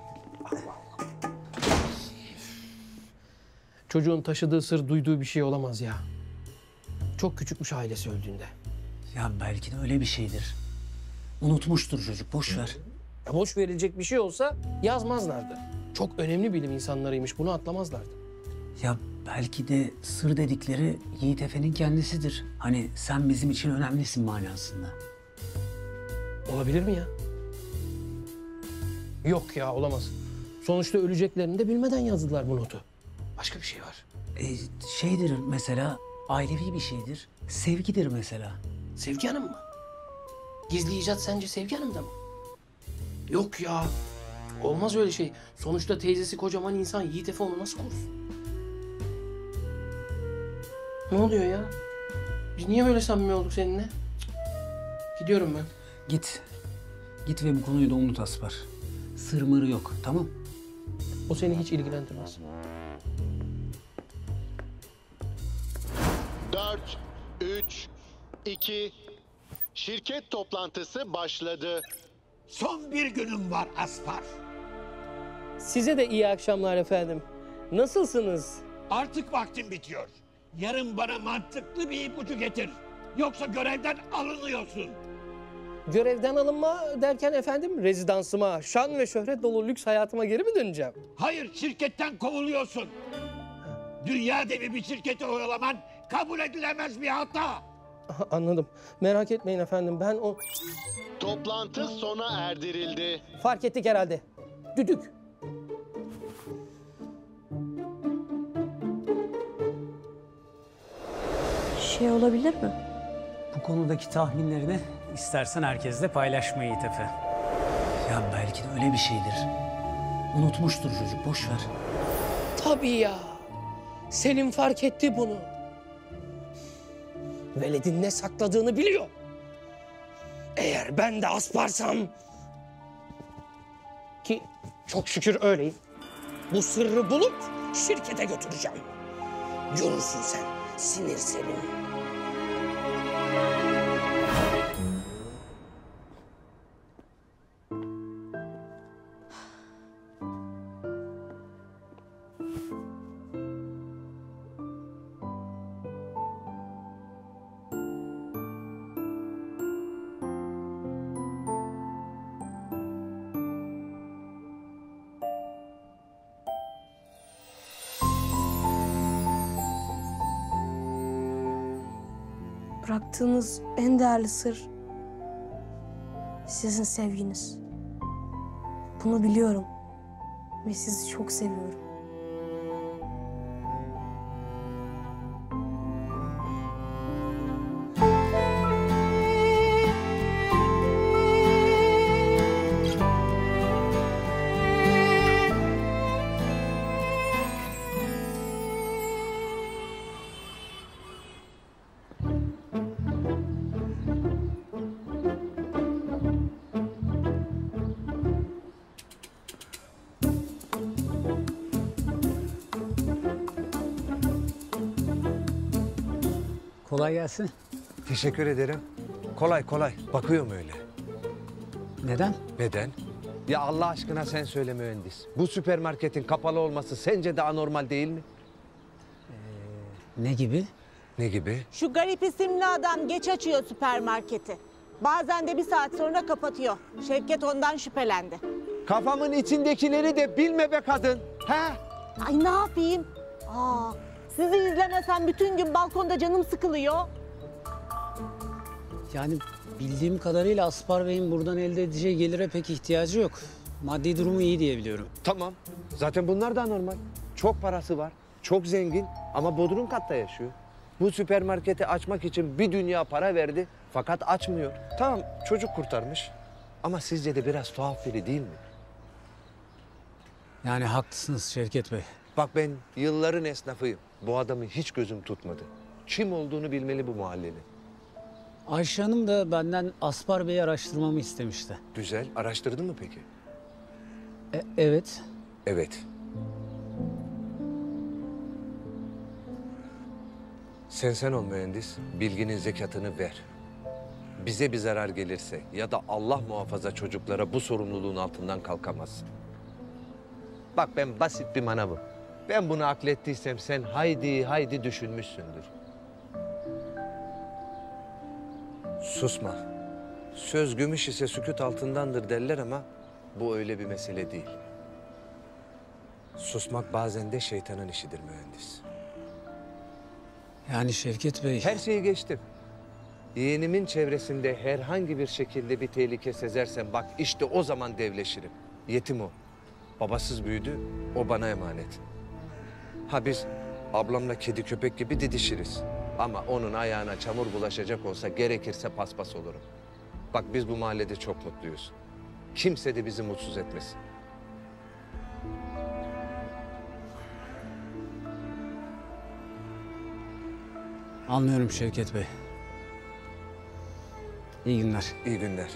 [SPEAKER 8] Çocuğun taşıdığı sır duyduğu bir şey olamaz ya. Çok küçükmüş ailesi öldüğünde.
[SPEAKER 4] Ya belki de öyle bir şeydir. Unutmuştur çocuk, boş ver.
[SPEAKER 8] Ya boş verilecek bir şey olsa yazmazlardı. Çok önemli bilim insanlarıymış, bunu atlamazlardı.
[SPEAKER 4] Ya belki de sır dedikleri Yiğit Efe'nin kendisidir. Hani sen bizim için önemlisin manasında.
[SPEAKER 8] Olabilir mi ya? Yok ya, olamaz. Sonuçta öleceklerini de bilmeden yazdılar bu notu. Başka bir şey var.
[SPEAKER 4] E, şeydir mesela, ailevi bir şeydir. Sevgidir mesela.
[SPEAKER 8] Sevgi Hanım mı? Gizli icat sence Sevgi Hanım'da mı? Yok ya. Olmaz öyle şey. Sonuçta teyzesi kocaman insan. Yiğit Efe onu nasıl korusun? Ne oluyor ya? Biz niye böyle samimi olduk seninle? Cık. Gidiyorum ben.
[SPEAKER 4] Git. Git ve bu konuyu da unut Aspar. Sır mırı yok, tamam?
[SPEAKER 8] O seni hiç ilgilendirmez.
[SPEAKER 16] Dört, üç, iki, şirket toplantısı başladı.
[SPEAKER 6] Son bir günüm var Aspar.
[SPEAKER 8] Size de iyi akşamlar efendim. Nasılsınız?
[SPEAKER 6] Artık vaktim bitiyor. Yarın bana mantıklı bir ipucu getir. Yoksa görevden alınıyorsun.
[SPEAKER 8] Görevden alınma derken efendim rezidansıma, şan ve şöhret dolu lüks hayatıma geri mi döneceğim?
[SPEAKER 6] Hayır, şirketten kovuluyorsun. Dünya devi bir şirketi oyalaman kabul edilemez bir hata.
[SPEAKER 8] Aha, anladım. Merak etmeyin efendim, ben o...
[SPEAKER 16] Toplantı sona erdirildi.
[SPEAKER 8] Fark ettik herhalde. Düdük.
[SPEAKER 2] Şey olabilir mi?
[SPEAKER 4] Bu konudaki tahminlerini istersen herkesle paylaşma Yiğit Efe. Ya belki de öyle bir şeydir. Unutmuştur çocuk, boş ver.
[SPEAKER 8] Tabii ya. Selim fark etti bunu. Veled'in ne sakladığını biliyor. Eğer ben de Asparsam... Ki çok şükür öyleyim. Bu sırrı bulup şirkete götüreceğim. Görürsün sen sinir Selim.
[SPEAKER 2] Bıraktığınız en değerli sır sizin sevginiz. Bunu biliyorum ve sizi çok seviyorum.
[SPEAKER 4] Kolay gelsin.
[SPEAKER 13] Teşekkür ederim. Kolay kolay. Bakıyorum öyle.
[SPEAKER 4] Neden?
[SPEAKER 13] Neden? Ya Allah aşkına sen söyle mühendis. Bu süpermarketin kapalı olması sence de anormal değil mi?
[SPEAKER 4] Ne gibi?
[SPEAKER 13] Ne gibi?
[SPEAKER 22] Şu garip isimli adam geç açıyor süpermarketi. Bazen de bir saat sonra kapatıyor. Şevket ondan şüphelendi.
[SPEAKER 13] Kafamın içindekileri de bilme be kadın. He?
[SPEAKER 22] Ay ne yapayım? Aa, sizi izlemesem bütün gün balkonda canım sıkılıyor.
[SPEAKER 4] Yani bildiğim kadarıyla Aspar Bey'in buradan elde edeceği gelire pek ihtiyacı yok. Maddi durumu iyi diye biliyorum.
[SPEAKER 13] Tamam. Zaten bunlar da normal. Çok parası var, çok zengin ama bodrum katta yaşıyor. Bu süpermarketi açmak için bir dünya para verdi fakat açmıyor. Tamam çocuk kurtarmış ama sizce de biraz tuhaf biri değil mi?
[SPEAKER 4] Yani haklısınız Şevket Bey.
[SPEAKER 13] Bak ben yılların esnafıyım. Bu adamı hiç gözüm tutmadı. Kim olduğunu bilmeli bu mahallenin.
[SPEAKER 4] Ayşe Hanım da benden Aspar Bey'i araştırmamı istemişti.
[SPEAKER 13] Güzel. Araştırdın mı peki?
[SPEAKER 4] E, evet.
[SPEAKER 13] Evet. Sen sen ol mühendis. Bilginin zekatını ver. Bize bir zarar gelirse ya da Allah muhafaza çocuklara bu sorumluluğun altından kalkamazsın. Bak ben basit bir manavım. Ben bunu aklettiysem sen haydi haydi düşünmüşsündür. Susma. Söz gümüş ise sükût altındandır derler ama bu öyle bir mesele değil. Susmak bazen de şeytanın işidir mühendis.
[SPEAKER 4] Yani Şevket Bey...
[SPEAKER 13] Her şeyi geçtim. Yeğenimin çevresinde herhangi bir şekilde bir tehlike sezersem bak işte o zaman devleşirim. Yetim o. Babasız büyüdü, o bana emanet. Ha biz ablamla kedi köpek gibi didişiriz. Ama onun ayağına çamur bulaşacak olsa gerekirse paspas olurum. Bak biz bu mahallede çok mutluyuz. Kimse de bizi mutsuz etmesin.
[SPEAKER 4] Anlıyorum Şevket Bey. İyi günler.
[SPEAKER 13] İyi günler.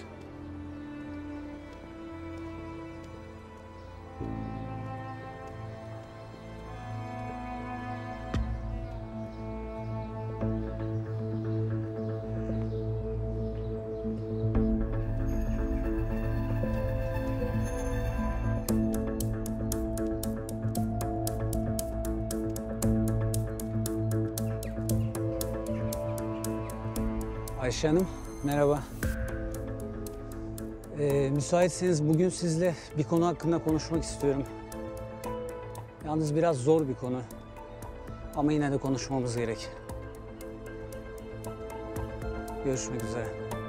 [SPEAKER 4] Ayşe Hanım, merhaba. Ee, müsaitseniz bugün sizle bir konu hakkında konuşmak istiyorum. Yalnız biraz zor bir konu. Ama yine de konuşmamız gerek. Görüşmek üzere.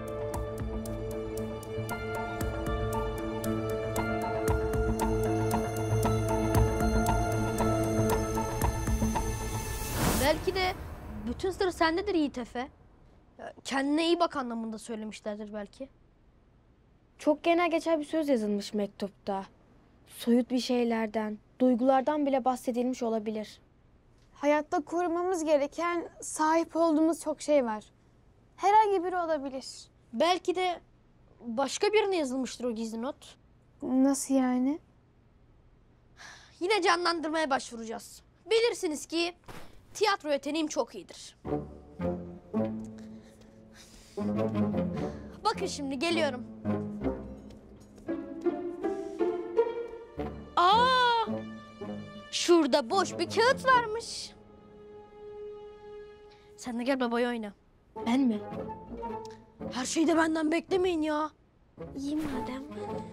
[SPEAKER 17] Belki de bütün sır sendedir Yiğit Efe. Kendine iyi bak anlamında söylemişlerdir belki.
[SPEAKER 15] Çok genel geçer bir söz yazılmış mektupta. Soyut bir şeylerden, duygulardan bile bahsedilmiş olabilir.
[SPEAKER 1] Hayatta korumamız gereken sahip olduğumuz çok şey var. Herhangi biri olabilir.
[SPEAKER 17] Belki de başka birine yazılmıştır o gizli not.
[SPEAKER 1] Nasıl yani?
[SPEAKER 17] Yine canlandırmaya başvuracağız. Bilirsiniz ki tiyatro yeteneğim çok iyidir. Bakın şimdi geliyorum. Aa! Şurada boş bir kağıt varmış. Sen de gel babayı oyna.
[SPEAKER 15] Ben mi?
[SPEAKER 17] Her şeyi de benden beklemeyin ya. İyi madem.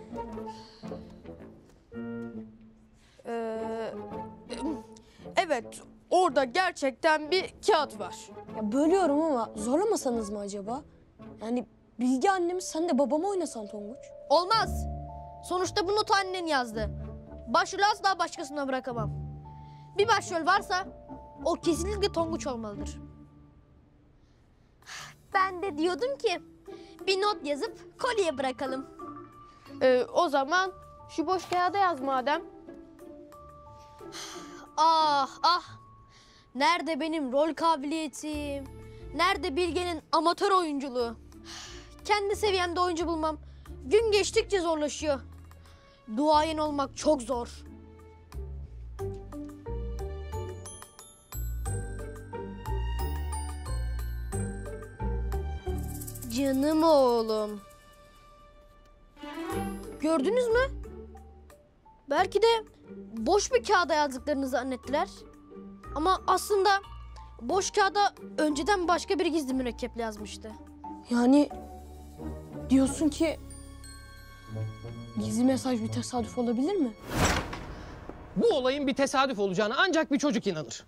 [SPEAKER 2] Ee, evet, orada gerçekten bir kağıt var. Ya bölüyorum ama zorlamasanız mı acaba? Yani Bilge annemiz, sen de babamı oynasan Tonguç.
[SPEAKER 17] Olmaz. Sonuçta bu notu annen yazdı. Başrolü asla başkasına bırakamam. Bir başrol varsa o kesinlikle Tonguç olmalıdır. Ben de diyordum ki bir not yazıp kolye bırakalım.
[SPEAKER 2] Ee, o zaman şu boş kağıda yaz madem.
[SPEAKER 17] Ah ah. Nerede benim rol kabiliyetim? Nerede Bilge'nin amatör oyunculuğu? Kendi seviyemde oyuncu bulmam gün geçtikçe zorlaşıyor. Duayen olmak çok zor. Canım oğlum. Gördünüz mü? Belki de boş bir kağıda yazdıklarını zannettiler. Ama aslında boş kağıda önceden başka bir gizli mürekkeple yazmıştı.
[SPEAKER 2] Yani diyorsun ki gizli mesaj bir tesadüf olabilir mi?
[SPEAKER 8] Bu olayın bir tesadüf olacağına ancak bir çocuk inanır.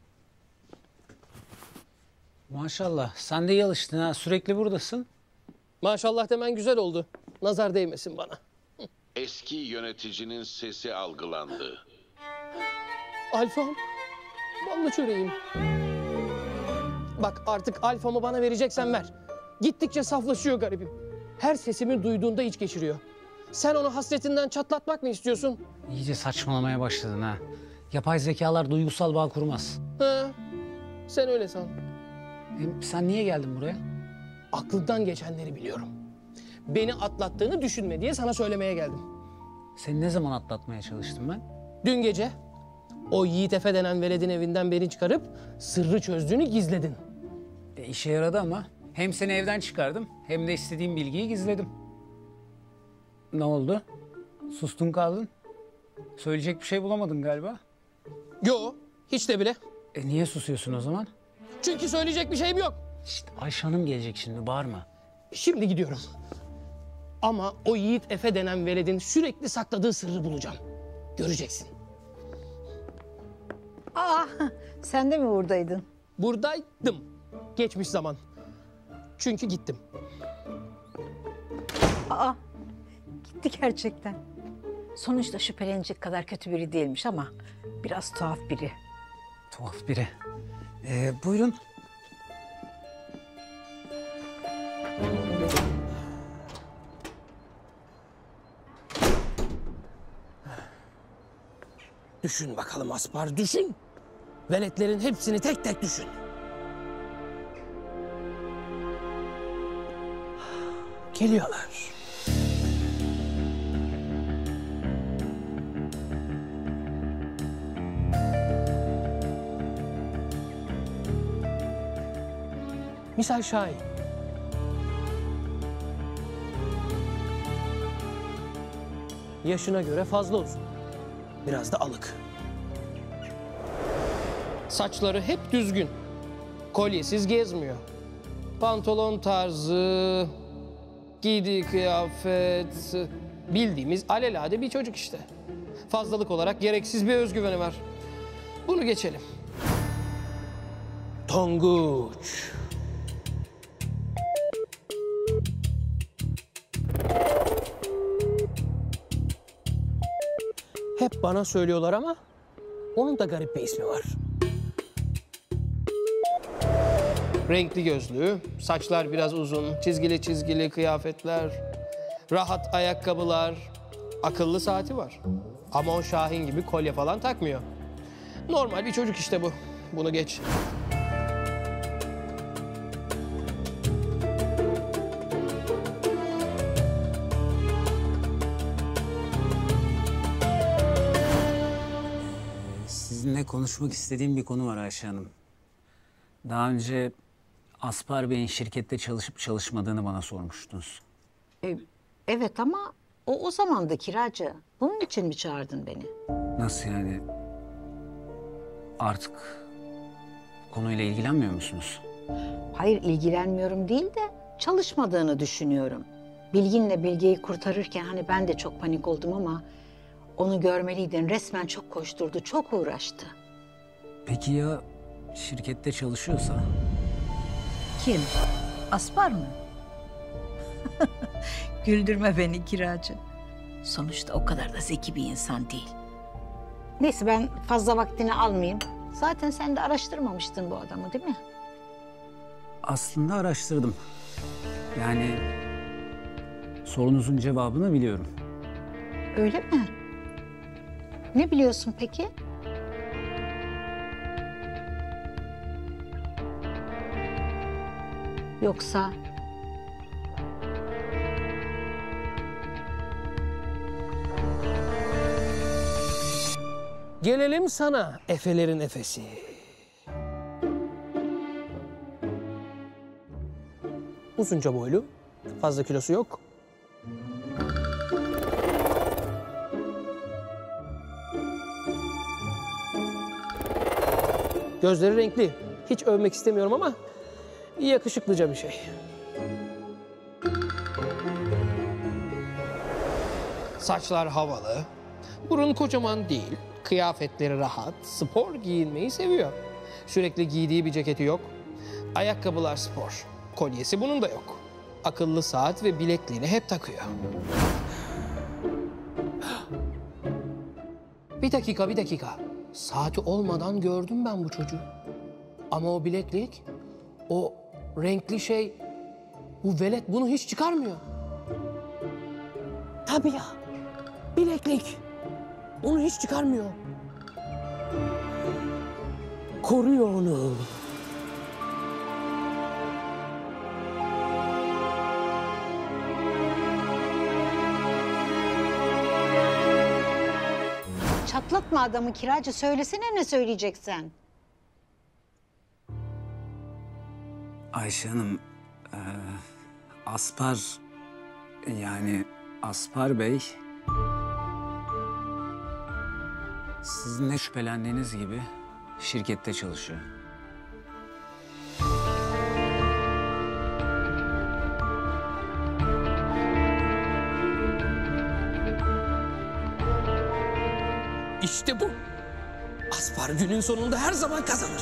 [SPEAKER 4] Maşallah, sen de iyi alıştın ha. Sürekli buradasın.
[SPEAKER 8] Maşallah demen güzel oldu. Nazar değmesin bana.
[SPEAKER 3] Eski yöneticinin sesi algılandı.
[SPEAKER 8] Alfam, ballı çöreğim. Bak artık alfamı bana vereceksen ver. Gittikçe saflaşıyor garibim. Her sesimi duyduğunda iç geçiriyor. Sen onu hasretinden çatlatmak mı istiyorsun?
[SPEAKER 4] İyice saçmalamaya başladın ha. Yapay zekalar duygusal bağ kurmaz.
[SPEAKER 8] Ha, sen öyle san.
[SPEAKER 4] Hem sen niye geldin buraya?
[SPEAKER 8] Aklından geçenleri biliyorum. Beni atlattığını düşünme diye sana söylemeye geldim.
[SPEAKER 4] Seni ne zaman atlatmaya çalıştım ben?
[SPEAKER 8] Dün gece o Yiğit Efe denen veledin evinden beni çıkarıp sırrı çözdüğünü gizledin.
[SPEAKER 4] E, işe yaradı ama. Hem seni evden çıkardım hem de istediğim bilgiyi gizledim. Ne oldu? Sustun kaldın. Söyleyecek bir şey bulamadın galiba.
[SPEAKER 8] Yo, hiç de bile.
[SPEAKER 4] E niye susuyorsun o zaman?
[SPEAKER 8] Çünkü söyleyecek bir şeyim yok.
[SPEAKER 4] İşte Ayşe Hanım gelecek şimdi, bağırma.
[SPEAKER 8] Şimdi gidiyorum. Ama o Yiğit Efe denen veledin sürekli sakladığı sırrı bulacağım. Göreceksin.
[SPEAKER 21] Aa, sen de mi buradaydın?
[SPEAKER 8] Buradaydım. Geçmiş zaman. Çünkü gittim.
[SPEAKER 21] Aa, gitti gerçekten. Sonuçta şüphelenecek kadar kötü biri değilmiş ama biraz tuhaf biri.
[SPEAKER 4] Tuhaf biri. Ee, buyurun.
[SPEAKER 8] Düşün bakalım Aspar, düşün. Veletlerin hepsini tek tek düşün. Geliyorlar. Misal Şahin. Yaşına göre fazla uzun. Biraz da alık. Saçları hep düzgün. Kolyesiz gezmiyor. Pantolon tarzı, giydiği kıyafet, bildiğimiz alelade bir çocuk işte. Fazlalık olarak gereksiz bir özgüveni var. Bunu geçelim. Tonguç. Hep bana söylüyorlar ama onun da garip bir ismi var. Renkli gözlü, saçlar biraz uzun, çizgili çizgili kıyafetler, rahat ayakkabılar, akıllı saati var. Ama o Şahin gibi kolye falan takmıyor. Normal bir çocuk işte bu. Bunu geç.
[SPEAKER 4] Sizinle konuşmak istediğim bir konu var Ayşe Hanım. Daha önce Aspar Bey'in şirkette çalışıp çalışmadığını bana sormuştunuz.
[SPEAKER 21] E, evet ama o o zaman da kiracı. Bunun için mi çağırdın beni?
[SPEAKER 4] Nasıl yani? Artık konuyla ilgilenmiyor musunuz?
[SPEAKER 21] Hayır, ilgilenmiyorum değil de çalışmadığını düşünüyorum. Bilgin'le Bilge'yi kurtarırken hani ben de çok panik oldum ama onu görmeliydin. Resmen çok koşturdu, çok uğraştı.
[SPEAKER 4] Peki ya şirkette çalışıyorsa?
[SPEAKER 21] Kim? Aspar mı? Güldürme beni kiracı. Sonuçta o kadar da zeki bir insan değil. Neyse ben fazla vaktini almayayım. Zaten sen de araştırmamıştın bu adamı değil mi?
[SPEAKER 4] Aslında araştırdım. Yani sorunuzun cevabını biliyorum.
[SPEAKER 21] Öyle mi? Ne biliyorsun peki? Yoksa
[SPEAKER 8] Gelelim sana Efelerin Efesi. Uzunca boylu, fazla kilosu yok. Gözleri renkli. Hiç övmek istemiyorum ama yakışıklıca bir şey. Saçlar havalı, burun kocaman değil, kıyafetleri rahat, spor giyinmeyi seviyor. Sürekli giydiği bir ceketi yok. Ayakkabılar spor, kolyesi bunun da yok. Akıllı saat ve bilekliğini hep takıyor. Bir dakika, bir dakika. Saati olmadan gördüm ben bu çocuğu. Ama o bileklik, o renkli şey, bu velet bunu hiç çıkarmıyor. Tabii ya, bileklik. Onu hiç çıkarmıyor. koruyor onu.
[SPEAKER 21] Çatlatma adamı kiracı. Söylesene ne söyleyeceksen.
[SPEAKER 4] Ayşe Hanım, e, Aspar yani Aspar Bey sizin de şüphelendiğiniz gibi şirkette çalışıyor.
[SPEAKER 8] İşte bu. Aspar günün sonunda her zaman kazanır.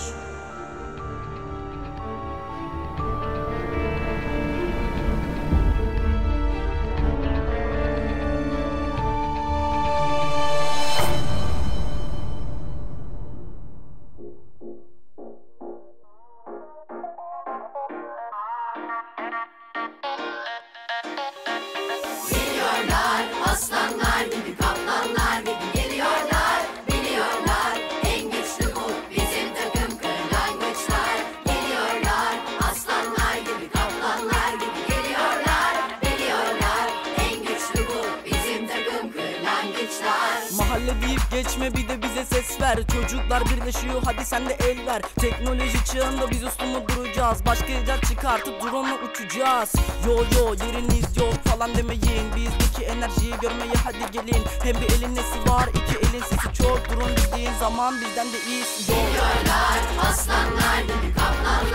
[SPEAKER 10] Geliyorlar aslanlar gibi, kaplanlar gibi geliyorlar. Biliyorlar en güçlü bu bizim takım kırlangıçlar. Geliyorlar aslanlar gibi, kaplanlar gibi geliyorlar. Biliyorlar en güçlü bu bizim takım kırlangıçlar.
[SPEAKER 14] Mahalle deyip geçme, bir de bize ses ver. Çocuklar birleşiyor, hadi sen de el ver. Teknoloji çağında biz uslu mu duracağız? Başka icat çıkartıp drone'la uçacağız. Yo yo yeriniz yok falan demeyin. Bizdeki enerjiyi görmeye hadi gelin. Hem bir elin nesi var, iki elin sesi çok. Drone dediğin zaman bizden de iyisi yok.
[SPEAKER 10] Geliyorlar aslanlar gibi, kaplanlar